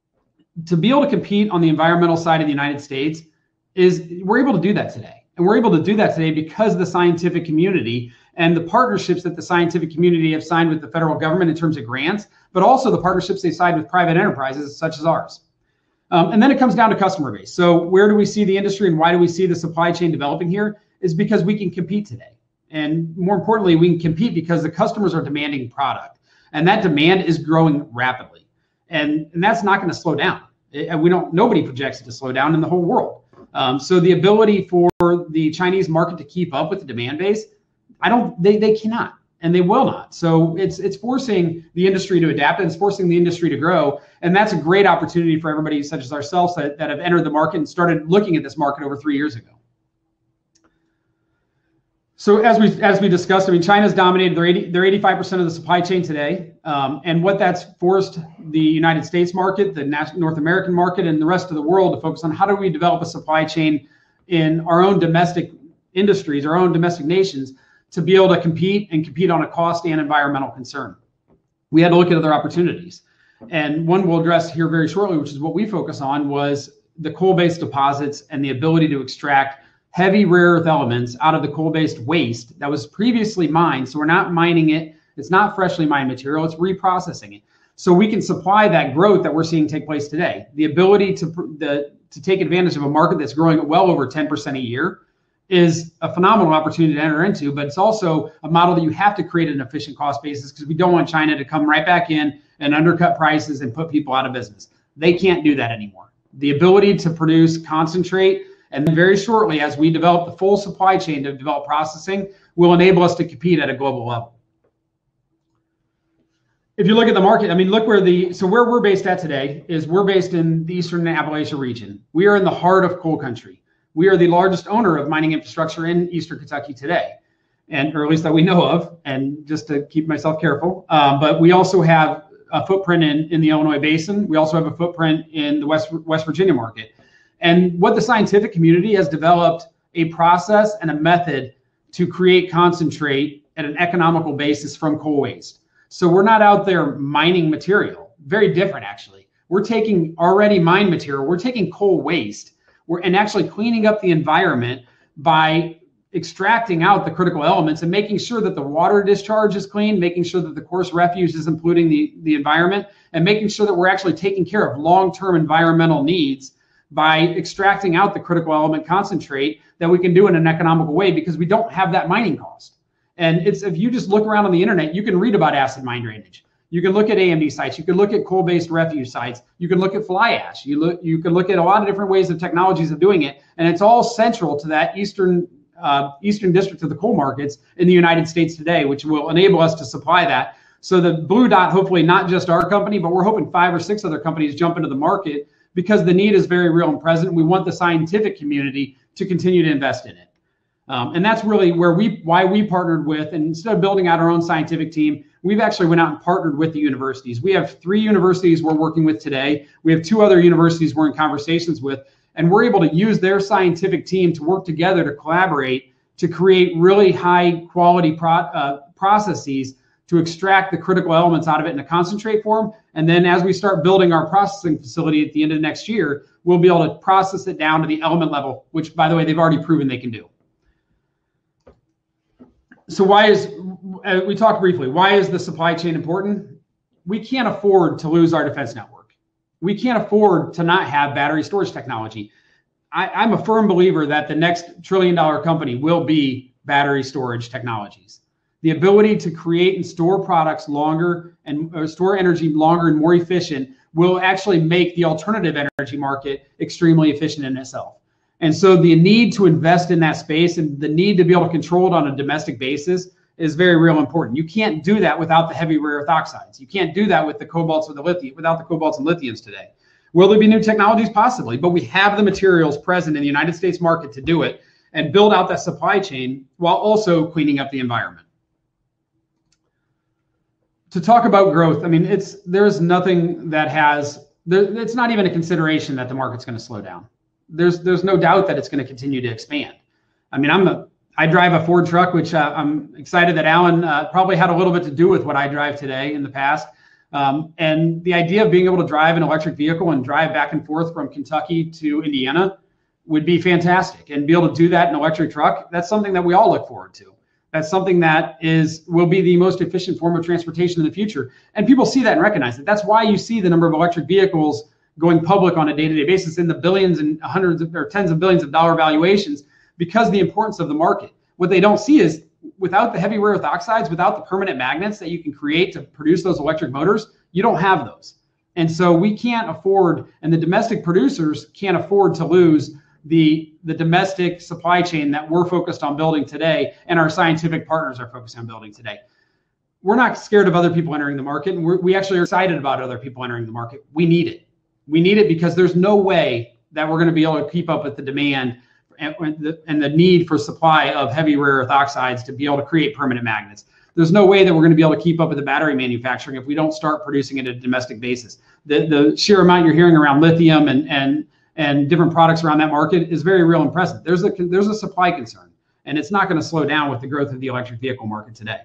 To be able to compete on the environmental side of the United States is we're able to do that today. And we're able to do that today because of the scientific community and the partnerships that the scientific community have signed with the federal government in terms of grants, but also the partnerships they signed with private enterprises such as ours. Um, and then it comes down to customer base. So where do we see the industry and why do we see the supply chain developing here? Is because we can compete today. And more importantly, we can compete because the customers are demanding product. And that demand is growing rapidly. And, and that's not going to slow down. It, we don't, nobody projects it to slow down in the whole world. Um, so the ability for the Chinese market to keep up with the demand base, I don't, they, they cannot, and they will not. So it's, it's forcing the industry to adapt, and it's forcing the industry to grow. And that's a great opportunity for everybody such as ourselves that, that have entered the market and started looking at this market over three years ago. So as we as we discussed, I mean, China's dominated. They're eighty, they're eighty-five percent of the supply chain today, um, and what that's forced the United States market, the North American market, and the rest of the world to focus on how do we develop a supply chain in our own domestic industries, our own domestic nations, to be able to compete and compete on a cost and environmental concern. We had to look at other opportunities, and one we'll address here very shortly, which is what we focus on, was the coal-based deposits and the ability to extract heavy rare earth elements out of the coal-based waste that was previously mined. So we're not mining it. It's not freshly mined material. It's reprocessing it. So we can supply that growth that we're seeing take place today. The ability to, the, to take advantage of a market that's growing at well over ten percent a year is a phenomenal opportunity to enter into, but it's also a model that you have to create an efficient cost basis because we don't want China to come right back in and undercut prices and put people out of business. They can't do that anymore. The ability to produce concentrate, and then very shortly, as we develop the full supply chain to develop processing, will enable us to compete at a global level. If you look at the market, I mean, look where the, so where we're based at today is we're based in the Eastern Appalachia region. We are in the heart of coal country. We are the largest owner of mining infrastructure in Eastern Kentucky today, and or at least that we know of, and just to keep myself careful. Um, but we also have a footprint in, in the Illinois Basin. We also have a footprint in the West, West Virginia market. And what the scientific community has developed a process and a method to create concentrate at an economical basis from coal waste. So we're not out there mining material, very different actually. We're taking already mined material, we're taking coal waste, we're, and actually cleaning up the environment by extracting out the critical elements and making sure that the water discharge is clean, making sure that the coarse refuse isn't polluting the, the environment, and making sure that we're actually taking care of long-term environmental needs by extracting out the critical element concentrate that we can do in an economical way because we don't have that mining cost. And it's, if you just look around on the internet, you can read about acid mine drainage. You can look at A M D sites. You can look at coal-based refuse sites. You can look at fly ash. You look, you can look at a lot of different ways of technologies of doing it. And it's all central to that eastern, uh, eastern district of the coal markets in the United States today, which will enable us to supply that. So the blue dot, hopefully not just our company, but we're hoping five or six other companies jump into the market because the need is very real and present. We want the scientific community to continue to invest in it. Um, and that's really where we, why we partnered with, and instead of building out our own scientific team, we've actually went out and partnered with the universities. We have three universities we're working with today. We have two other universities we're in conversations with, and we're able to use their scientific team to work together to collaborate to create really high quality pro, uh, processes to extract the critical elements out of it in a concentrate form. And then as we start building our processing facility at the end of next year, we'll be able to process it down to the element level, which, by the way, they've already proven they can do. So why is, uh, we talked briefly, why is the supply chain important? We can't afford to lose our defense network. We can't afford to not have battery storage technology. I, I'm a firm believer that the next trillion dollar company will be battery storage technologies. The ability to create and store products longer and or store energy longer and more efficient will actually make the alternative energy market extremely efficient in itself. And so the need to invest in that space and the need to be able to control it on a domestic basis is very real important. You can't do that without the heavy rare earth oxides. You can't do that with the cobalts or the lithium, without the cobalts and lithiums today. Will there be new technologies? Possibly, but we have the materials present in the United States market to do it and build out that supply chain while also cleaning up the environment. To talk about growth, I mean, it's there's nothing that has, there, it's not even a consideration that the market's going to slow down. There's there's no doubt that it's going to continue to expand. I mean, I'm a, I drive a Ford truck, which uh, I'm excited that Alan uh, probably had a little bit to do with what I drive today in the past. Um, and the idea of being able to drive an electric vehicle and drive back and forth from Kentucky to Indiana would be fantastic. And be able to do that in an electric truck, that's something that we all look forward to. That's something that is will be the most efficient form of transportation in the future. And people see that and recognize it. That's why you see the number of electric vehicles going public on a day-to-day basis in the billions and hundreds of, or tens of billions of dollar valuations, because of the importance of the market. What they don't see is without the heavy rare earth oxides, without the permanent magnets that you can create to produce those electric motors, you don't have those. And so we can't afford, and the domestic producers can't afford to lose the, the domestic supply chain that we're focused on building today and our scientific partners are focused on building today. We're not scared of other people entering the market, and we're, we actually are excited about other people entering the market. We need it. We need it because there's no way that we're going to be able to keep up with the demand and the, and the need for supply of heavy rare earth oxides to be able to create permanent magnets. There's no way that we're going to be able to keep up with the battery manufacturing if we don't start producing it at a domestic basis. The, the sheer amount you're hearing around lithium and, and, and different products around that market is very real and present. There's a, there's a supply concern, and it's not going to slow down with the growth of the electric vehicle market today.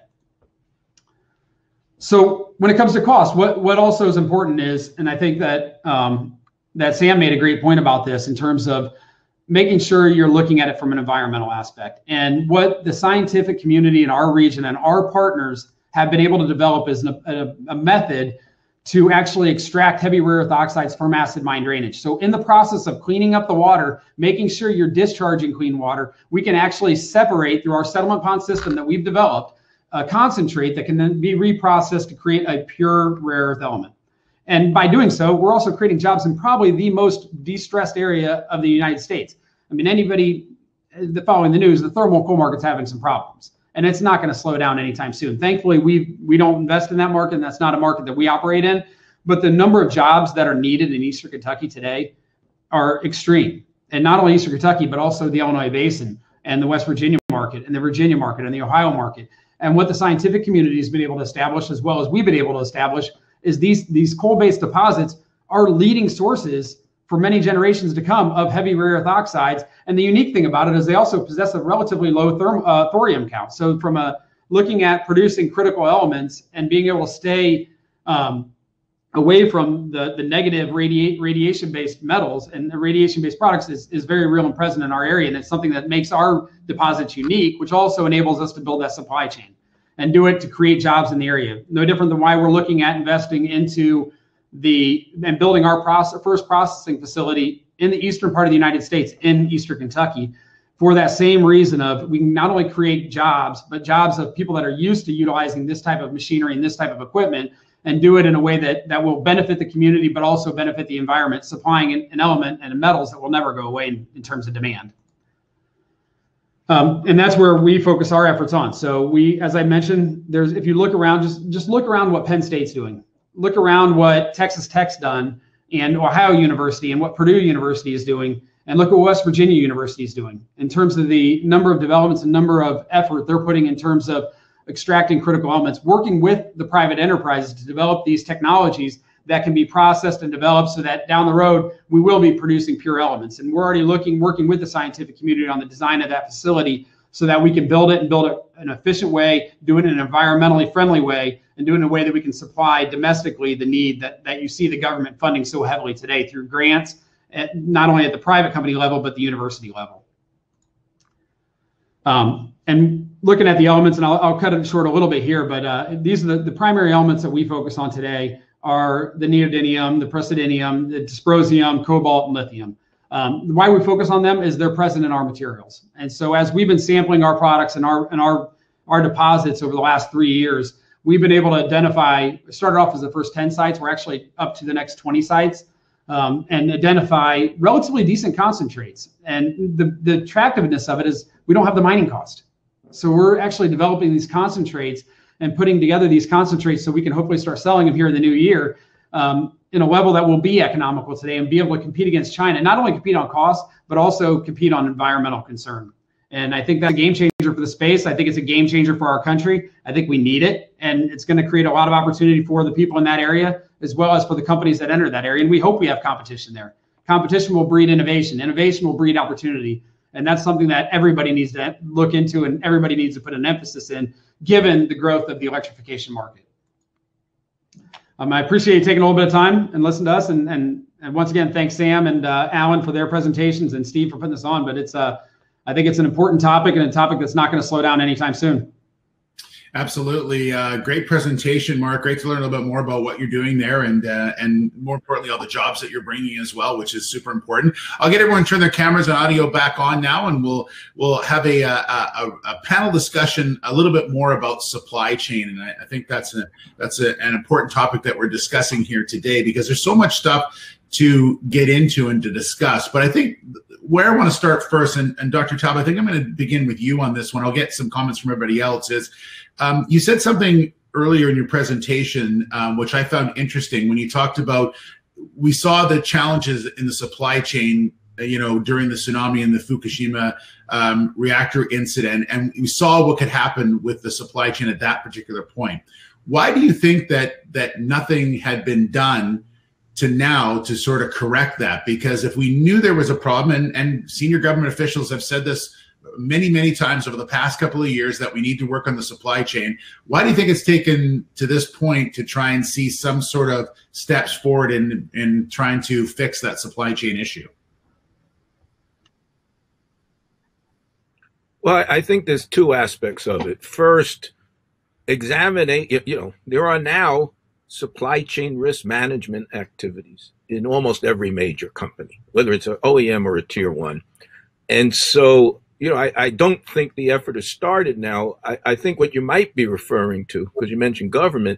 So when it comes to cost, what, what also is important is, and I think that um, that Sam made a great point about this in terms of making sure you're looking at it from an environmental aspect. And what the scientific community in our region and our partners have been able to develop is a, a, a method to actually extract heavy rare earth oxides from acid mine drainage. So in the process of cleaning up the water, making sure you're discharging clean water, we can actually separate through our settlement pond system that we've developed a concentrate that can then be reprocessed to create a pure rare earth element. And by doing so, we're also creating jobs in probably the most de-stressed area of the United States. I mean, anybody following the news, the thermal coal market's having some problems, and it's not going to slow down anytime soon. Thankfully, we we don't invest in that market, and that's not a market that we operate in. But the number of jobs that are needed in Eastern Kentucky today are extreme. And not only Eastern Kentucky, but also the Illinois Basin and the West Virginia market and the Virginia market and the Ohio market. And what the scientific community has been able to establish, as well as we've been able to establish, is these, these coal-based deposits are leading sources for many generations to come of heavy rare earth oxides. And the unique thing about it is they also possess a relatively low therm, uh, thorium count. So from a, looking at producing critical elements and being able to stay um, away from the, the negative radi radiation-based metals and the radiation-based products is, is very real and present in our area. And it's something that makes our deposits unique, which also enables us to build that supply chain and do it to create jobs in the area. No different than why we're looking at investing into the and building our process, first processing facility in the eastern part of the United States, in Eastern Kentucky, for that same reason of we can not only create jobs, but jobs of people that are used to utilizing this type of machinery and this type of equipment, and do it in a way that, that will benefit the community, but also benefit the environment, supplying an, an element and metals that will never go away in, in terms of demand. Um, and that's where we focus our efforts on. So we, as I mentioned, there's, if you look around, just, just look around what Penn State's doing. Look around what Texas Tech's done and Ohio University and what Purdue University is doing, and look at what West Virginia University is doing in terms of the number of developments and number of effort they're putting in terms of extracting critical elements, working with the private enterprises to develop these technologies that can be processed and developed so that down the road, we will be producing pure elements. And we're already looking, working with the scientific community on the design of that facility so that we can build it and build it in an efficient way, do it in an environmentally friendly way, and do it in a way that we can supply domestically the need that, that you see the government funding so heavily today through grants, at, not only at the private company level, but the university level. Um, and looking at the elements, and I'll, I'll cut it short a little bit here, but uh, these are the, the primary elements that we focus on today are the neodymium, the praseodymium, the dysprosium, cobalt, and lithium. Um, why we focus on them is they're present in our materials. And so as we've been sampling our products and our and our, our deposits over the last three years, we've been able to identify, started off as the first ten sites, we're actually up to the next twenty sites, um, and identify relatively decent concentrates. And the, the attractiveness of it is we don't have the mining cost. So we're actually developing these concentrates and putting together these concentrates so we can hopefully start selling them here in the new year um, in a level that will be economical today and be able to compete against China, not only compete on cost, but also compete on environmental concern. And I think that's a game changer for the space. I think it's a game changer for our country. I think we need it. And it's going to create a lot of opportunity for the people in that area, as well as for the companies that enter that area. And we hope we have competition there. Competition will breed innovation. Innovation will breed opportunity. And that's something that everybody needs to look into and everybody needs to put an emphasis in, given the growth of the electrification market. Um, I appreciate you taking a little bit of time and listening to us. And, and, and once again, thanks Sam and uh, Alan for their presentations and Steve for putting this on. But it's, uh, I think it's an important topic and a topic that's not going to slow down anytime soon. Absolutely. Uh, great presentation, Mark. Great to learn a little bit more about what you're doing there and uh, and more importantly, all the jobs that you're bringing as well, which is super important. I'll get everyone to turn their cameras and audio back on now, and we'll we'll have a, a, a, a panel discussion a little bit more about supply chain. And I, I think that's a, that's a, an important topic that we're discussing here today, because there's so much stuff to get into and to discuss. But I think where I want to start first, and, and Doctor Taub, I think I'm going to begin with you on this one. I'll get some comments from everybody else, is um, you said something earlier in your presentation, um, which I found interesting when you talked about, we saw the challenges in the supply chain, you know, during the tsunami and the Fukushima um, reactor incident, and we saw what could happen with the supply chain at that particular point. Why do you think that that nothing had been done to now to sort of correct that? Because if we knew there was a problem, and, and senior government officials have said this many, many times over the past couple of years, that we need to work on the supply chain, why do you think it's taken to this point to try and see some sort of steps forward in, in trying to fix that supply chain issue? Well, I think there's two aspects of it. First, examining, you know, there are now supply chain risk management activities in almost every major company, whether it's an O E M or a tier one. And so, you know, I, I don't think the effort has started now. I, I think what you might be referring to, because you mentioned government,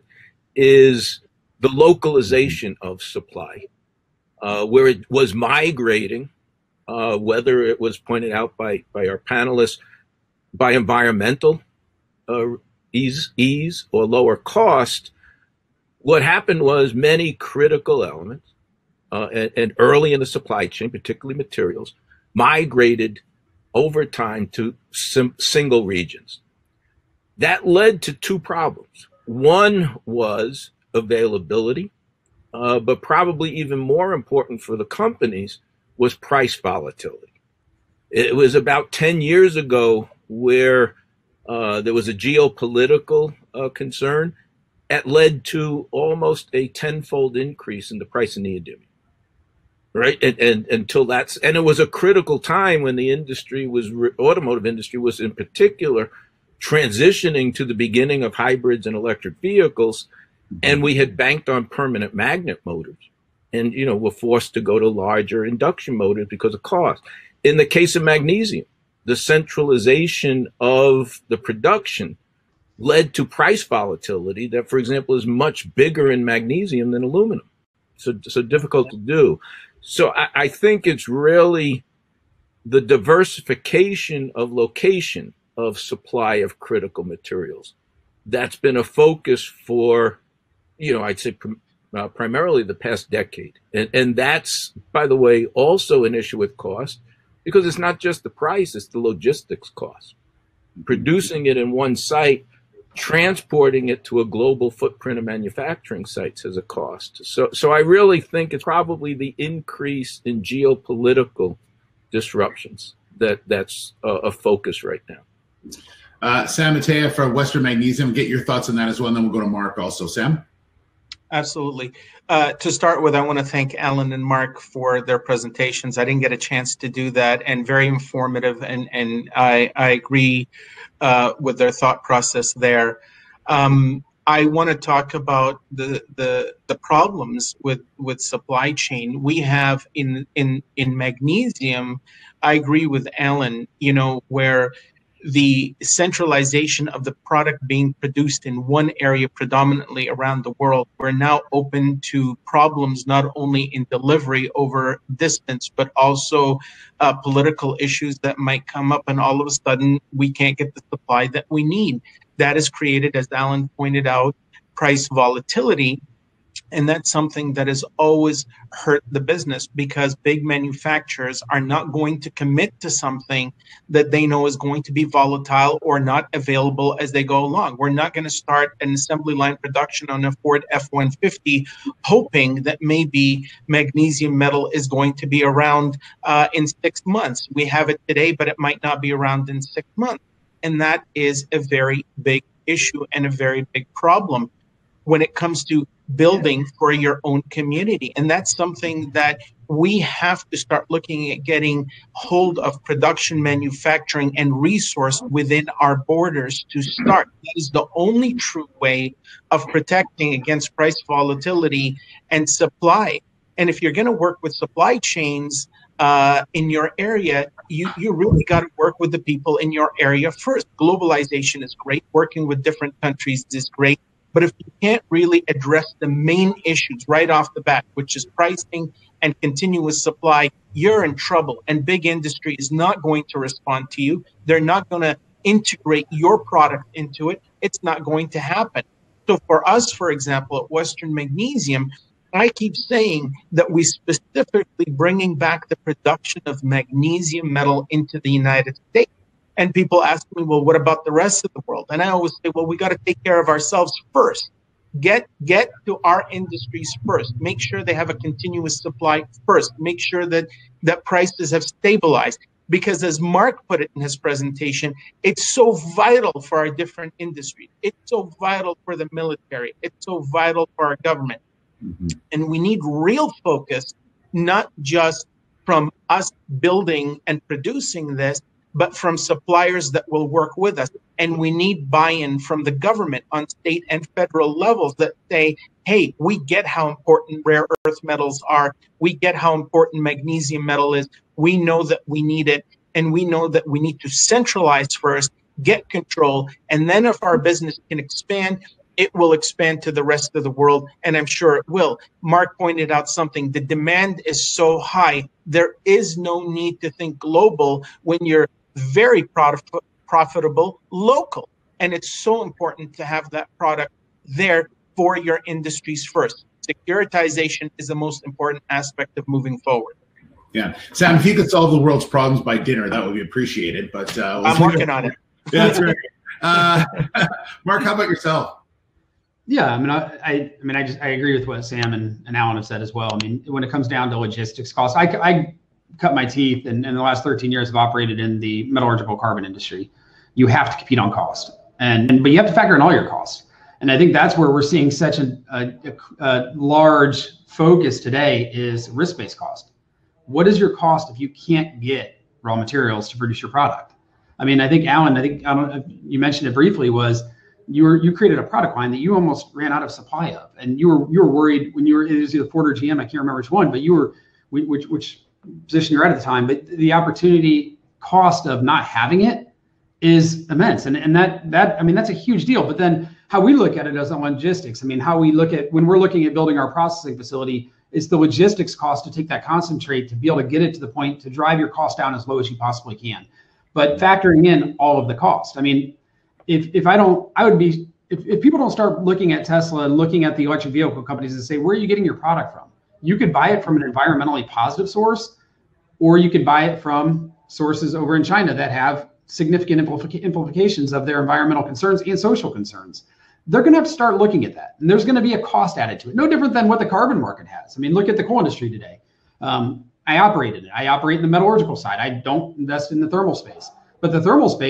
is the localization of supply, uh, where it was migrating, uh, whether it was pointed out by, by our panelists, by environmental uh, ease, ease or lower cost. What happened was many critical elements, uh, and, and early in the supply chain, particularly materials, migrated over time to sim- single regions. That led to two problems. One was availability, uh, but probably even more important for the companies was price volatility. It was about ten years ago where uh, there was a geopolitical uh, concern that led to almost a tenfold increase in the price of neodymium. Right, and, and until that's, and it was a critical time when the industry was, automotive industry was in particular, transitioning to the beginning of hybrids and electric vehicles, and we had banked on permanent magnet motors, and you know were forced to go to larger induction motors because of cost. In the case of magnesium, the centralization of the production led to price volatility that, for example, is much bigger in magnesium than aluminum. So, so difficult to do. So I, I think it's really the diversification of location of supply of critical materials that's been a focus for, you know, I'd say prim, uh, primarily the past decade. And, and that's, by the way, also an issue with cost, because it's not just the price, it's the logistics cost. Producing it in one site, transporting it to a global footprint of manufacturing sites has a cost. So, so I really think it's probably the increase in geopolitical disruptions that that's a, a focus right now. Uh, Sam Matea from Western Magnesium, get your thoughts on that as well, and then we'll go to Mark also. Sam? Absolutely. Uh, to start with, I want to thank Alan and Mark for their presentations. I didn't get a chance to do that, and very informative, and, and I, I agree uh, with their thought process there. Um, I want to talk about the, the the problems with, with supply chain. We have in in in magnesium, I agree with Alan, you know, where the centralization of the product being produced in one area predominantly around the world, we're now open to problems not only in delivery over distance, but also uh, political issues that might come up, and all of a sudden we can't get the supply that we need. That has created, as Alan pointed out, price volatility. And that's something that has always hurt the business, because big manufacturers are not going to commit to something that they know is going to be volatile or not available as they go along. We're not going to start an assembly line production on a Ford F one fifty hoping that maybe magnesium metal is going to be around uh, in six months. We have it today, but it might not be around in six months. And that is a very big issue and a very big problem when it comes to building for your own community. And that's something that we have to start looking at, getting hold of production, manufacturing, and resource within our borders to start. That is the only true way of protecting against price volatility and supply. And if you're going to work with supply chains uh, in your area, you, you really got to work with the people in your area first. Globalization is great. Working with different countries is great. But if you can't really address the main issues right off the bat, which is pricing and continuous supply, you're in trouble. And big industry is not going to respond to you. They're not going to integrate your product into it. It's not going to happen. So for us, for example, at Western Magnesium, I keep saying that we specifically bringing back the production of magnesium metal into the United States. And people ask me, well, what about the rest of the world? And I always say, well, we got to take care of ourselves first. Get get to our industries first. Make sure they have a continuous supply first. Make sure that, that prices have stabilized. Because as Mark put it in his presentation, it's so vital for our different industries. It's so vital for the military. It's so vital for our government. Mm-hmm. And we need real focus, not just from us building and producing this, but from suppliers that will work with us. And we need buy-in from the government on state and federal levels that say, hey, we get how important rare earth metals are. We get how important magnesium metal is. We know that we need it. And we know that we need to centralize first, get control. And then if our business can expand, it will expand to the rest of the world. And I'm sure it will. Mark pointed out something. The demand is so high. There is no need to think global when you're very prof- profitable local. And it's so important to have that product there for your industries first. Securitization is the most important aspect of moving forward. Yeah. Sam, if you could solve the world's problems by dinner, that would be appreciated. But uh, I'm working on it. Yeah, that's right. Uh, Mark, how about yourself? Yeah, I mean, I, I, I mean, I just I agree with what Sam and, and Alan have said as well. I mean, when it comes down to logistics costs, I, I cut my teeth and in the last thirteen years have operated in the metallurgical carbon industry. You have to compete on cost, and, and but you have to factor in all your costs. And I think that's where we're seeing such a, a, a large focus today is risk-based cost. What is your cost if you can't get raw materials to produce your product? I mean, I think Alan, I think I don't, you mentioned it briefly, was you were you created a product line that you almost ran out of supply of, and you were you were worried when you were, it was either Ford or G M, I can't remember which one, but you were which which position you're at at the time, but the opportunity cost of not having it is immense, and and that that I mean that's a huge deal. But then how we look at it as on logistics, I mean, how we look at when we're looking at building our processing facility, it's the logistics cost to take that concentrate to be able to get it to the point to drive your cost down as low as you possibly can, but factoring in all of the cost. I mean, if if I don't, I would be if, if people don't start looking at Tesla and looking at the electric vehicle companies and say, where are you getting your product from? You could buy it from an environmentally positive source, or you could buy it from sources over in China that have significant implica- implications of their environmental concerns and social concerns. They're going to have to start looking at that. And there's going to be a cost added to it. No different than what the carbon market has. I mean, look at the coal industry today. Um, I operate in it. I operate in the metallurgical side. I don't invest in the thermal space. But the thermal space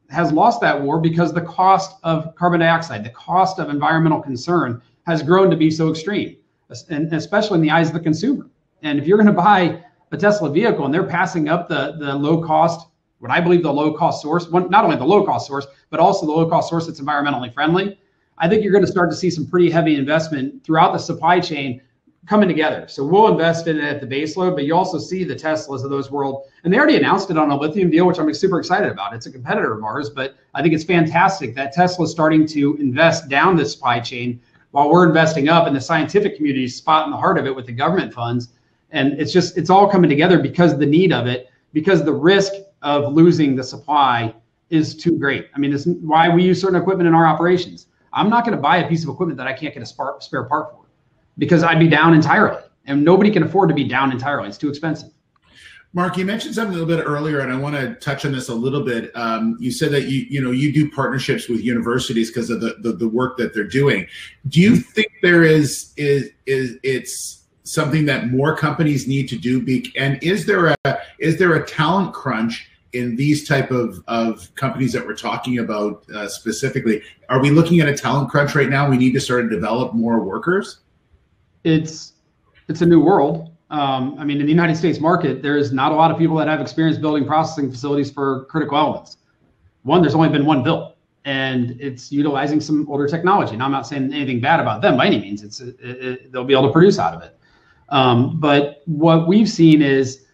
has lost that war because the cost of carbon dioxide, the cost of environmental concern has grown to be so extreme, and especially in the eyes of the consumer. And if you're going to buy a Tesla vehicle and they're passing up the, the low cost, what I believe the low cost source, one, not only the low cost source, but also the low cost source that's environmentally friendly, I think you're going to start to see some pretty heavy investment throughout the supply chain coming together. So we'll invest in it at the base load, but you also see the Teslas of those world, and they already announced it on a lithium deal, which I'm super excited about. It's a competitor of ours, but I think it's fantastic that Tesla is starting to invest down the supply chain while we're investing up, and the scientific community is spot in the heart of it with the government funds. And it's just, it's all coming together because of the need of it, because the risk of losing the supply is too great. I mean, it's why we use certain equipment in our operations. I'm not going to buy a piece of equipment that I can't get a spare, spare part for, because I'd be down entirely, and nobody can afford to be down entirely. It's too expensive. Mark, you mentioned something a little bit earlier, and I want to touch on this a little bit. Um, you said that you you know you do partnerships with universities because of the, the the work that they're doing. Do you think there is is is it's something that more companies need to do? Be, and is there a is there a talent crunch in these type of, of companies that we're talking about uh, specifically? Are we looking at a talent crunch right now? We need to start to develop more workers? It's it's a new world. Um, I mean, in the United States market, there's not a lot of people that have experience building processing facilities for critical elements. One, there's only been one built, and it's utilizing some older technology. Now, I'm not saying anything bad about them by any means. It's it, it, they'll be able to produce out of it. Um, but what we've seen is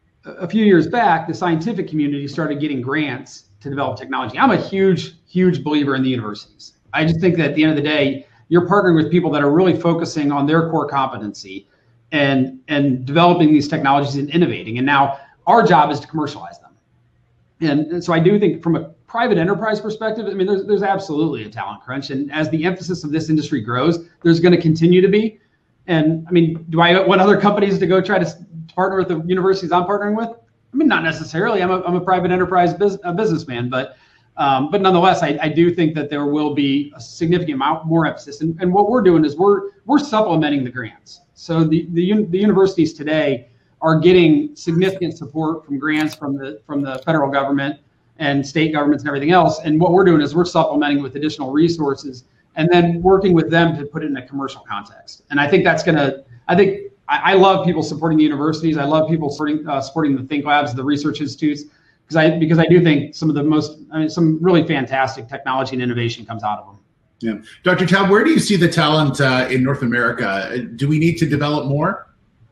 a few years back, the scientific community started getting grants to develop technology. I'm a huge, huge believer in the universities. I just think that at the end of the day, you're partnering with people that are really focusing on their core competency and and developing these technologies and innovating. And now our job is to commercialize them. And, and so I do think from a private enterprise perspective, I mean, there's, there's absolutely a talent crunch. And as the emphasis of this industry grows, there's going to continue to be. And I mean, do I want other companies to go try to partner with the universities I'm partnering with? I mean, not necessarily. I'm a, I'm a private enterprise bus, a businessman, but um, but nonetheless, I, I do think that there will be a significant amount more emphasis. And, and what we're doing is we're we're supplementing the grants. So the, the the universities today are getting significant support from grants from the from the federal government and state governments and everything else. And what we're doing is we're supplementing with additional resources and then working with them to put it in a commercial context. And I think that's going to, I think, I, I love people supporting the universities. I love people supporting, uh, supporting the Think Labs, the research institutes, because I, because I do think some of the most, I mean, some really fantastic technology and innovation comes out of them. Yeah. Doctor Taub, where do you see the talent uh, in North America? Do we need to develop more?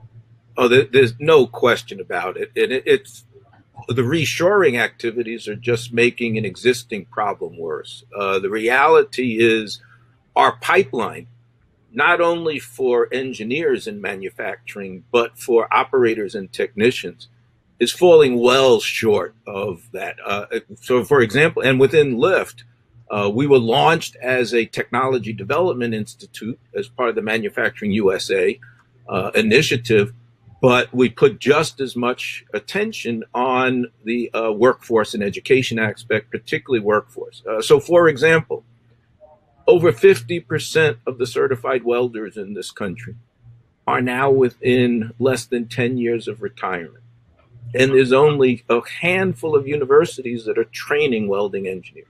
Oh, there, there's no question about it. And it, it's, the reshoring activities are just making an existing problem worse. Uh, the reality is, our pipeline, not only for engineers in manufacturing, but for operators and technicians, is falling well short of that. Uh, so, for example, and within Lyft, uh, we were launched as a technology development institute as part of the Manufacturing U S A uh, initiative, but we put just as much attention on the uh, workforce and education aspect, particularly workforce. Uh, so, for example, over fifty percent of the certified welders in this country are now within less than ten years of retirement. And there's only a handful of universities that are training welding engineers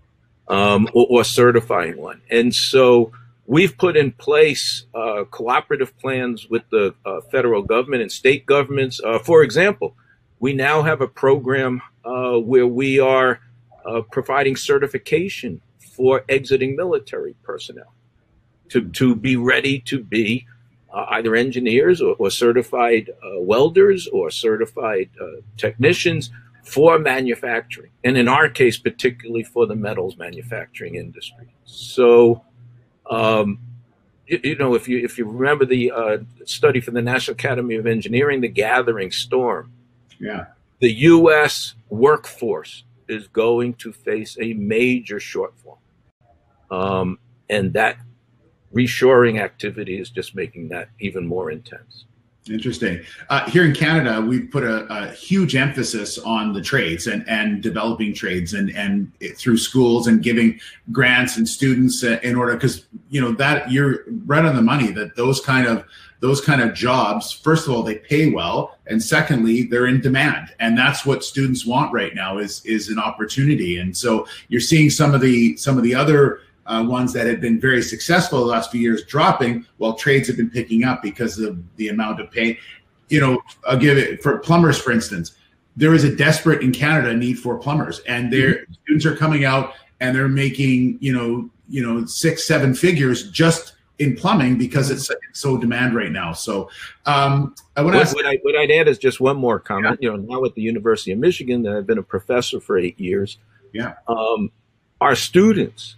um, or, or certifying one. And so we've put in place uh, cooperative plans with the uh, federal government and state governments. Uh, for example, we now have a program uh, where we are uh, providing certification for exiting military personnel to, to be ready to be uh, either engineers or, or certified uh, welders or certified uh, technicians for manufacturing. And in our case, particularly for the metals manufacturing industry. So, um, you, you know, if you, if you remember the uh, study from the National Academy of Engineering, the Gathering Storm, yeah, the U S workforce is going to face a major shortfall. Um, and that reshoring activity is just making that even more intense. Interesting. Uh, here in Canada, we've put a, a huge emphasis on the trades and, and developing trades and, and it, through schools and giving grants and students uh, in order, because, you know, that you're right on the money that those kind of those kind of jobs, first of all, they pay well. And secondly, they're in demand. And that's what students want right now is, is an opportunity. And so you're seeing some of the some of the other Uh, ones that had been very successful the last few years dropping, while trades have been picking up because of the amount of pay. You know, I'll give it for plumbers, for instance. There is a desperate in Canada need for plumbers, and their mm-hmm. students are coming out and they're making you know you know six seven figures just in plumbing because it's, it's so demand right now. So um, I want to ask. What, I, what I'd add is just one more comment. Yeah. You know, now at the University of Michigan, I've been a professor for eight years. Yeah, um, our students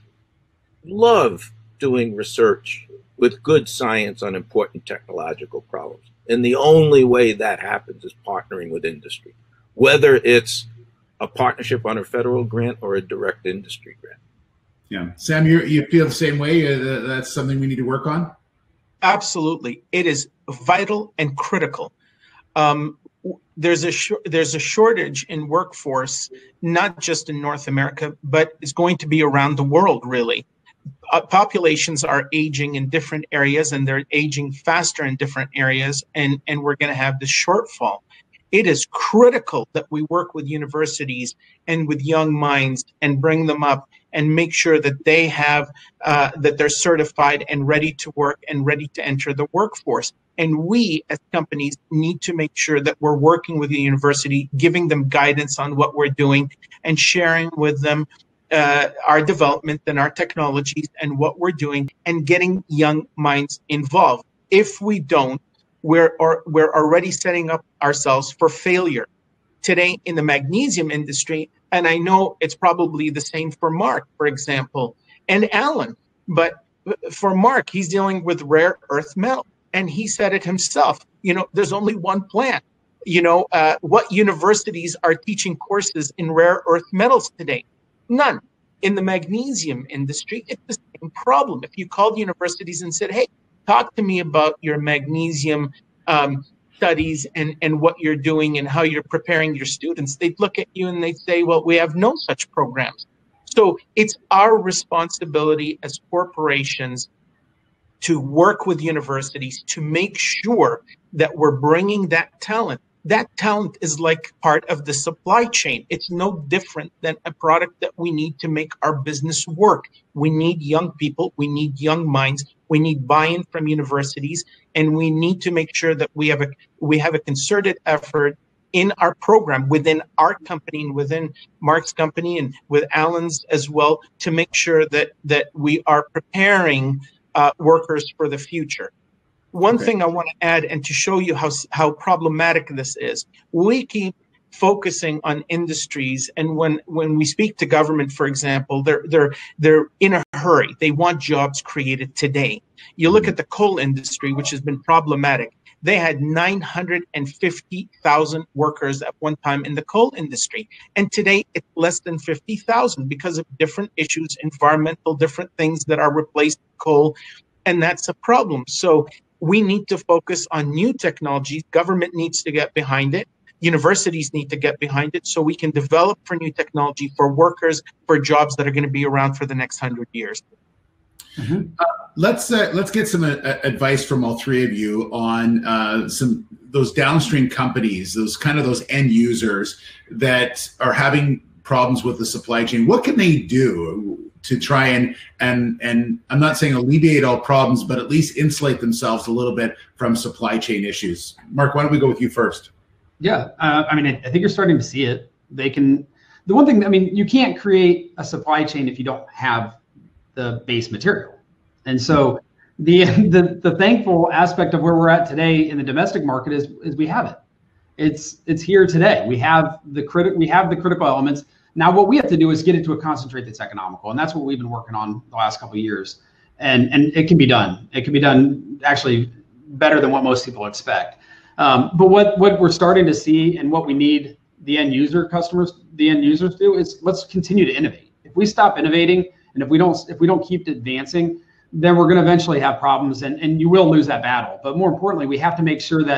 love doing research with good science on important technological problems. And the only way that happens is partnering with industry, whether it's a partnership on a federal grant or a direct industry grant. Yeah. Sam, you you feel the same way? Uh, that's something we need to work on? Absolutely. It is vital and critical. Um, there's a sh- there's a shortage in workforce, not just in North America, but it's going to be around the world, really. Uh, populations are aging in different areas, and they're aging faster in different areas, and, and we're going to have this shortfall. It is critical that we work with universities and with young minds and bring them up and make sure that they have uh, that they're certified and ready to work and ready to enter the workforce. And we as companies need to make sure that we're working with the university, giving them guidance on what we're doing and sharing with them Uh, our development and our technologies and what we're doing, and getting young minds involved. If we don't, we're or, we're already setting up ourselves for failure. Today in the magnesium industry, and I know it's probably the same for Mark, for example, and Alan, but for Mark, he's dealing with rare earth metal, and he said it himself. You know, there's only one plant. You know, uh, what universities are teaching courses in rare earth metals today? None. In the magnesium industry, it's the same problem. If you called universities and said, hey, talk to me about your magnesium um, studies and, and what you're doing and how you're preparing your students, they'd look at you and they'd say, well, we have no such programs. So it's our responsibility as corporations to work with universities to make sure that we're bringing that talent. That talent is like part of the supply chain. It's no different than a product that we need to make our business work. We need young people. We need young minds. We need buy-in from universities, and we need to make sure that we have a we have a concerted effort in our program within our company and within Mark's company and with Alan's as well to make sure that that we are preparing uh, workers for the future. One okay. thing I want to add, and to show you how how problematic this is, we keep focusing on industries, and when when we speak to government, for example, they're they're they're in a hurry. They want jobs created today. You look at the coal industry, which has been problematic. They had nine hundred fifty thousand workers at one time in the coal industry, and today it's less than fifty thousand because of different issues, environmental, different things that are replaced coal, and that's a problem. So we need to focus on new technologies. Government needs to get behind it. Universities need to get behind it so we can develop for new technology, for workers, for jobs that are going to be around for the next hundred years. Mm-hmm. Uh, let's uh, let's get some uh, advice from all three of you on uh, some those downstream companies, those kind of those end users that are having problems with the supply chain. What can they do to try and and and I'm not saying alleviate all problems, but at least insulate themselves a little bit from supply chain issues? Mark, why don't we go with you first? Yeah, uh, I mean, I, I think you're starting to see it. They can. The one thing, I mean, you can't create a supply chain if you don't have the base material, and so the the the thankful aspect of where we're at today in the domestic market is is we have it. It's it's here today. We have the critic. We have the critical elements. Now, what we have to do is get it to a concentrate that's economical, and that's what we've been working on the last couple of years. And and it can be done. It can be done actually better than what most people expect. Um, but what what we're starting to see, and what we need the end user customers, the end users do, is let's continue to innovate. If we stop innovating, and if we don't if we don't keep advancing, then we're going to eventually have problems, and and you will lose that battle. But more importantly, we have to make sure that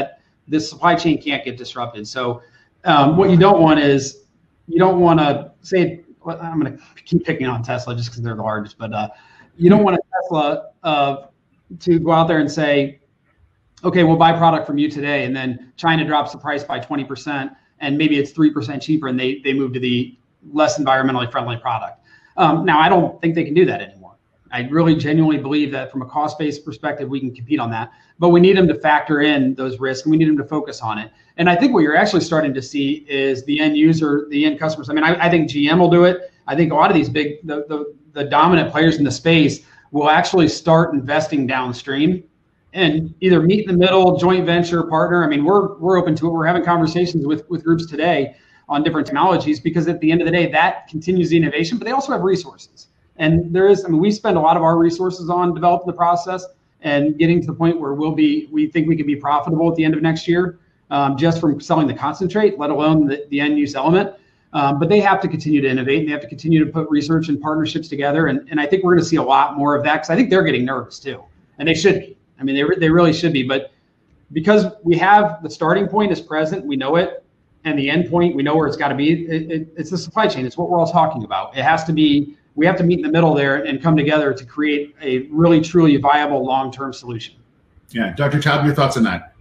this supply chain can't get disrupted. So um, what you don't want is, you don't want to say, well, I'm going to keep picking on Tesla just because they're the largest, but uh, you don't want a Tesla uh, to go out there and say, okay, we'll buy product from you today, and then China drops the price by twenty percent, and maybe it's three percent cheaper, and they, they move to the less environmentally friendly product. Um, now, I don't think they can do that anymore. I really genuinely believe that from a cost-based perspective, we can compete on that, but we need them to factor in those risks, and we need them to focus on it. And I think what you're actually starting to see is the end user, the end customers. I mean, I, I think G M will do it. I think a lot of these big, the, the, the dominant players in the space will actually start investing downstream and either meet in the middle, joint venture, partner. I mean, we're we're open to it. We're having conversations with, with groups today on different technologies, because at the end of the day, that continues the innovation, but they also have resources. And there is, I mean, we spend a lot of our resources on developing the process and getting to the point where we'll be, we think we can be profitable at the end of next year, um, just from selling the concentrate, let alone the, the end use element. Um, but they have to continue to innovate, and they have to continue to put research and partnerships together. And, and I think we're going to see a lot more of that, because I think they're getting nervous too, and they should be. I mean, they, re- they really should be, but because we have the starting point is present, we know it, and the end point, we know where it's got to be. It, it, it's the supply chain. It's what we're all talking about. It has to be, we have to meet in the middle there and come together to create a really, truly viable long-term solution. Yeah. Doctor Taub, your thoughts on that?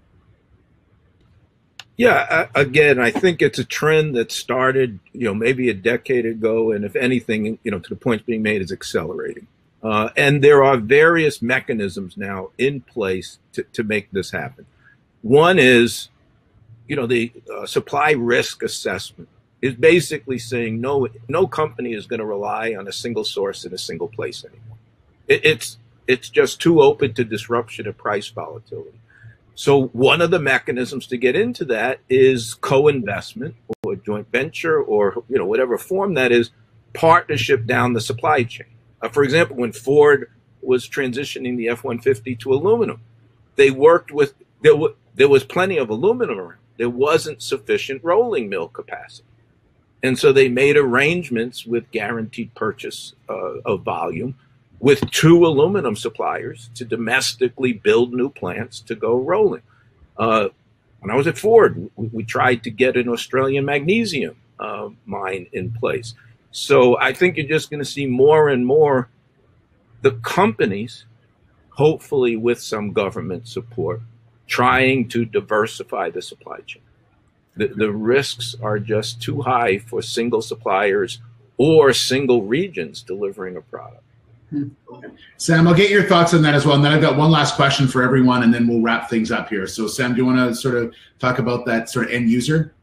Yeah, again, I think it's a trend that started, you know, maybe a decade ago, and if anything, you know, to the points being made, is accelerating. Uh, and there are various mechanisms now in place to, to make this happen. One is, you know, the uh, supply risk assessment is basically saying no, no company is going to rely on a single source in a single place anymore. It, it's it's just too open to disruption and price volatility. So one of the mechanisms to get into that is co-investment or joint venture, or, you know, whatever form that is, partnership down the supply chain. Uh, for example, when Ford was transitioning the F one fifty to aluminum, they worked with, there, w- there was plenty of aluminum around. There wasn't sufficient rolling mill capacity. And so they made arrangements with guaranteed purchase uh, of volume with two aluminum suppliers to domestically build new plants to go rolling. Uh, when I was at Ford, we, we tried to get an Australian magnesium uh, mine in place. So I think you're just going to see more and more the companies, hopefully with some government support, trying to diversify the supply chain. The, the risks are just too high for single suppliers or single regions delivering a product. Sam, I'll get your thoughts on that as well. And then I've got one last question for everyone, and then we'll wrap things up here. So Sam, do you want to sort of talk about that sort of end user?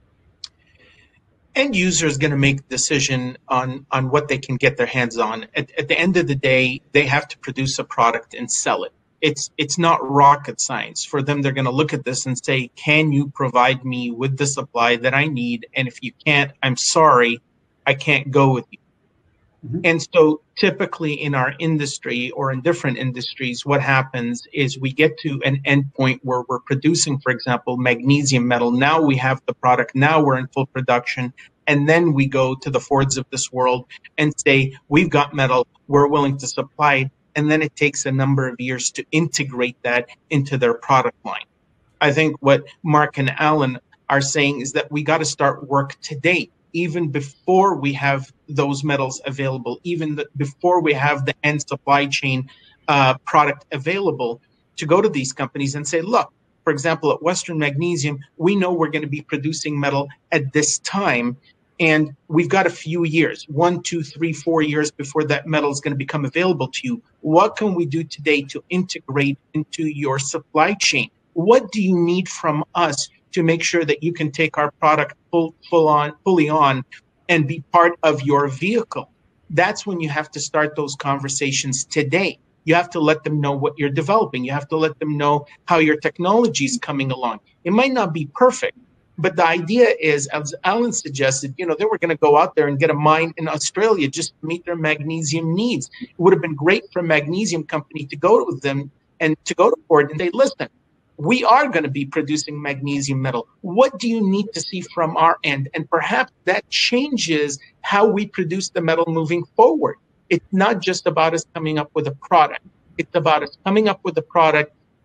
End user is going to make a decision on, on what they can get their hands on. At, at the end of the day, they have to produce a product and sell it. It's it's not rocket science. For them, they're going to look at this and say, can you provide me with the supply that I need? And if you can't, I'm sorry, I can't go with you. Mm-hmm. And so typically in our industry or in different industries, what happens is we get to an end point where we're producing, for example, magnesium metal. Now we have the product. Now we're in full production. And then we go to the Fords of this world and say, we've got metal, we're willing to supply it. And then it takes a number of years to integrate that into their product line. I think what Mark and Alan are saying is that we got to start work today, even before we have those metals available, even the, before we have the end supply chain uh, product available, to go to these companies and say, look, for example, at Western Magnesium, we know we're going to be producing metal at this time, and we've got a few years, one, two, three, four years before that metal is going to become available to you. What can we do today to integrate into your supply chain? What do you need from us to make sure that you can take our product full, full on, fully on and be part of your vehicle? That's when you have to start those conversations today. You have to let them know what you're developing. You have to let them know how your technology is coming along. It might not be perfect, but the idea is, as Alan suggested, you know, they were going to go out there and get a mine in Australia just to meet their magnesium needs. It would have been great for a magnesium company to go to them and to go to Ford and say, listen, we are going to be producing magnesium metal. What do you need to see from our end? And perhaps that changes how we produce the metal moving forward. It's not just about us coming up with a product. It's about us coming up with a product,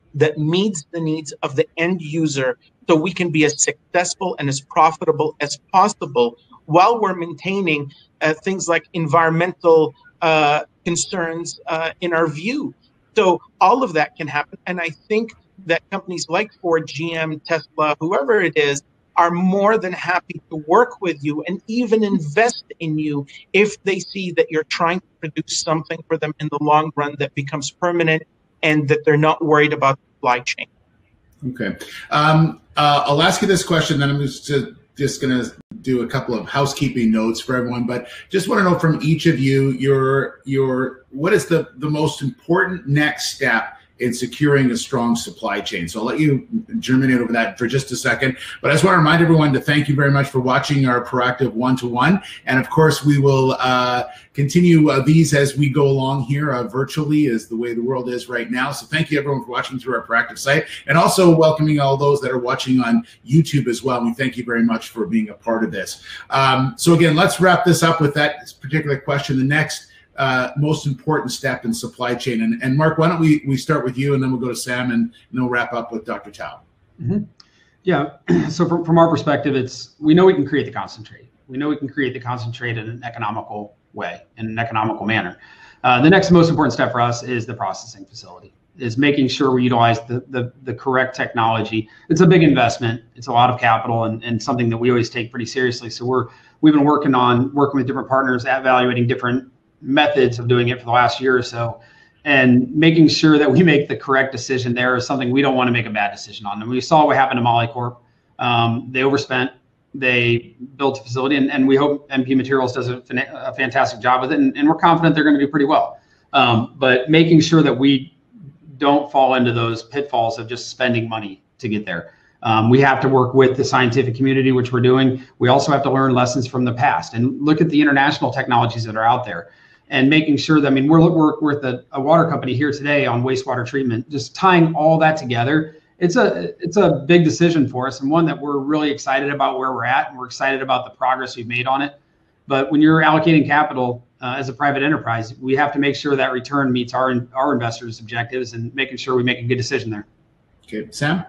that meets the needs of the end user so we can be as successful and as profitable as possible while we're maintaining uh, things like environmental uh, concerns uh, in our view. So all of that can happen. And I think that companies like Ford, G M, Tesla, whoever it is, are more than happy to work with you and even invest in you if they see that you're trying to produce something for them in the long run that becomes permanent and that they're not worried about the supply chain. Okay. Um, uh, I'll ask you this question, then I'm just, uh, just going to do a couple of housekeeping notes for everyone, but just want to know from each of you, your, your, what is the, the most important next step in securing a strong supply chain? So I'll let you germinate over that for just a second. But I just want to remind everyone to thank you very much for watching our Proactive one-to-one. And of course, we will uh, continue uh, these as we go along here uh, virtually, is the way the world is right now. So thank you everyone for watching through our Proactive site, and also welcoming all those that are watching on YouTube as well. We thank you very much for being a part of this. Um, so again, let's wrap this up with that particular question. The next Uh, most important step in supply chain. And, and Mark, why don't we, we start with you, and then we'll go to Sam, and, and then we'll wrap up with Doctor Tao. Mm-hmm. Yeah, so from, from our perspective, it's, we know we can create the concentrate. We know we can create the concentrate in an economical way, in an economical manner. Uh, the next most important step for us is the processing facility, is making sure we utilize the, the, the correct technology. It's a big investment. It's a lot of capital, and, and something that we always take pretty seriously. So we're, we've been working on working with different partners, evaluating different methods of doing it for the last year or so, and making sure that we make the correct decision there is something we don't want to make a bad decision on. And we saw what happened to Molycorp. Um, they overspent, they built a facility, and, and we hope M P Materials does a, a fantastic job with it, and, and we're confident they're going to do pretty well. Um, but making sure that we don't fall into those pitfalls of just spending money to get there. Um, we have to work with the scientific community, which we're doing. We also have to learn lessons from the past and look at the international technologies that are out there, and making sure that, I mean, we're, we're with a, a water company here today on wastewater treatment, just tying all that together. It's a, it's a big decision for us, and one that we're really excited about where we're at, and we're excited about the progress we've made on it. But when you're allocating capital uh, as a private enterprise, we have to make sure that return meets our, our investors' objectives, and making sure we make a good decision there. Okay, Sam?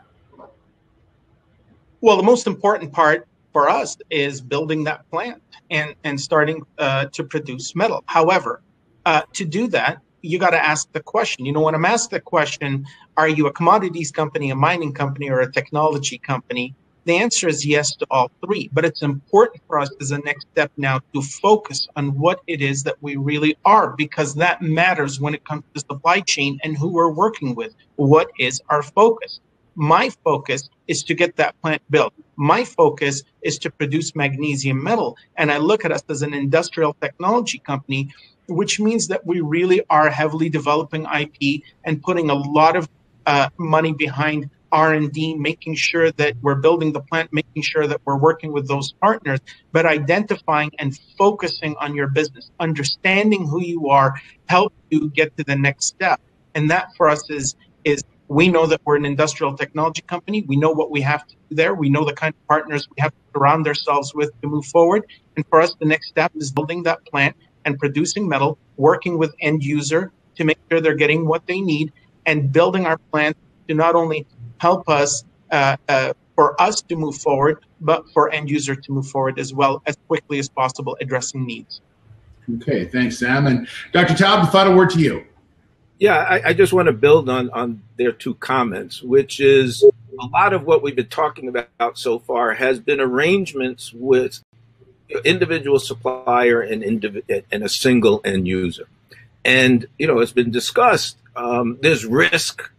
Well, the most important part for us is building that plant and, and starting uh, to produce metal. However, uh, to do that, you got to ask the question. You know, when I'm asked the question, are you a commodities company, a mining company, or a technology company? The answer is yes to all three. But it's important for us as a next step now to focus on what it is that we really are, because that matters when it comes to supply chain and who we're working with. What is our focus? My focus is to get that plant built. My focus is to produce magnesium metal. And I look at us as an industrial technology company, which means that we really are heavily developing I P and putting a lot of uh, money behind R and D, making sure that we're building the plant, making sure that we're working with those partners, but identifying and focusing on your business, understanding who you are, help you get to the next step. And that for us is, is we know that we're an industrial technology company. We know what we have to do there. We know the kind of partners we have to surround ourselves with to move forward. And for us, the next step is building that plant and producing metal, working with end user to make sure they're getting what they need, and building our plant to not only help us, uh, uh, for us to move forward, but for end user to move forward as well, as quickly as possible, addressing needs. Okay, thanks, Sam. And Doctor Taub, the final word to you. Yeah, I, I just want to build on, on their two comments, which is a lot of what we've been talking about so far has been arrangements with individual supplier and, indiv- and a single end user. And, you know, it's been discussed, um, there's risk.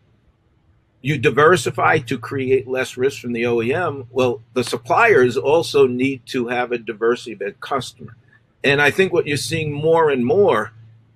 You diversify to create less risk from the O E M. Well, the suppliers also need to have a diversity of their customer. And I think what you're seeing more and more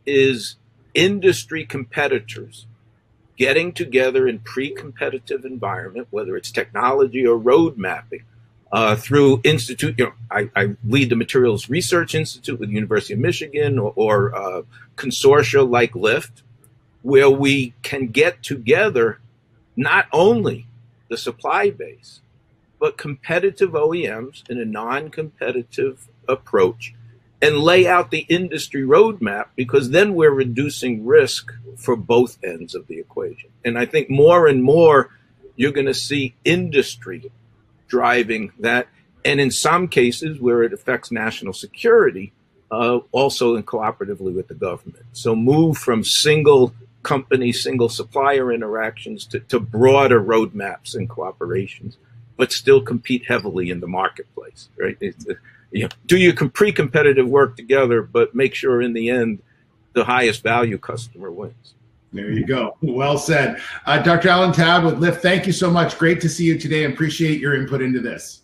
is industry competitors getting together in pre-competitive environment, whether it's technology or road mapping, uh, through institute. You know, I, I lead the Materials Research Institute with the University of Michigan, or, or uh, consortia like LIFT, where we can get together not only the supply base, but competitive O E Ms in a non-competitive approach, and lay out the industry roadmap, because then we're reducing risk for both ends of the equation. And I think more and more you're going to see industry driving that. And in some cases where it affects national security, uh, also in cooperatively with the government. So move from single company, single supplier interactions to, to broader roadmaps and cooperations, but still compete heavily in the marketplace, right? It's, you know, do your pre-competitive work together, but make sure in the end the highest value customer wins. There you go. Well said. Uh, Doctor Alan Tabb with Lyft, thank you so much. Great to see you today and appreciate your input into this.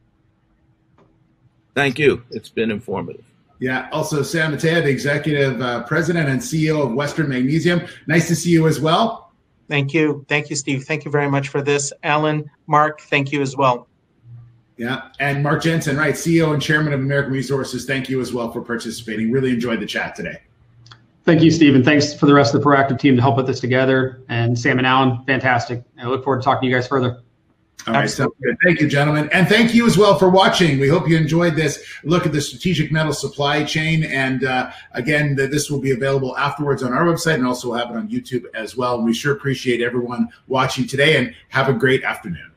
Thank you. It's been informative. Yeah. Also, Sam Matea, the Executive uh, President and C E O of Western Magnesium. Nice to see you as well. Thank you. Thank you, Steve. Thank you very much for this. Alan, Mark, thank you as well. Yeah. And Mark Jensen, right, C E O and Chairman of American Resources, thank you as well for participating. Really enjoyed the chat today. Thank you, Steve, and thanks for the rest of the Proactive team to help put this together. And Sam and Alan, fantastic. I look forward to talking to you guys further. All right, sounds good. Thank you, gentlemen. And thank you as well for watching. We hope you enjoyed this look at the strategic metal supply chain. And uh, again, the, this will be available afterwards on our website, and also we'll have it on YouTube as well. And we sure appreciate everyone watching today, and have a great afternoon.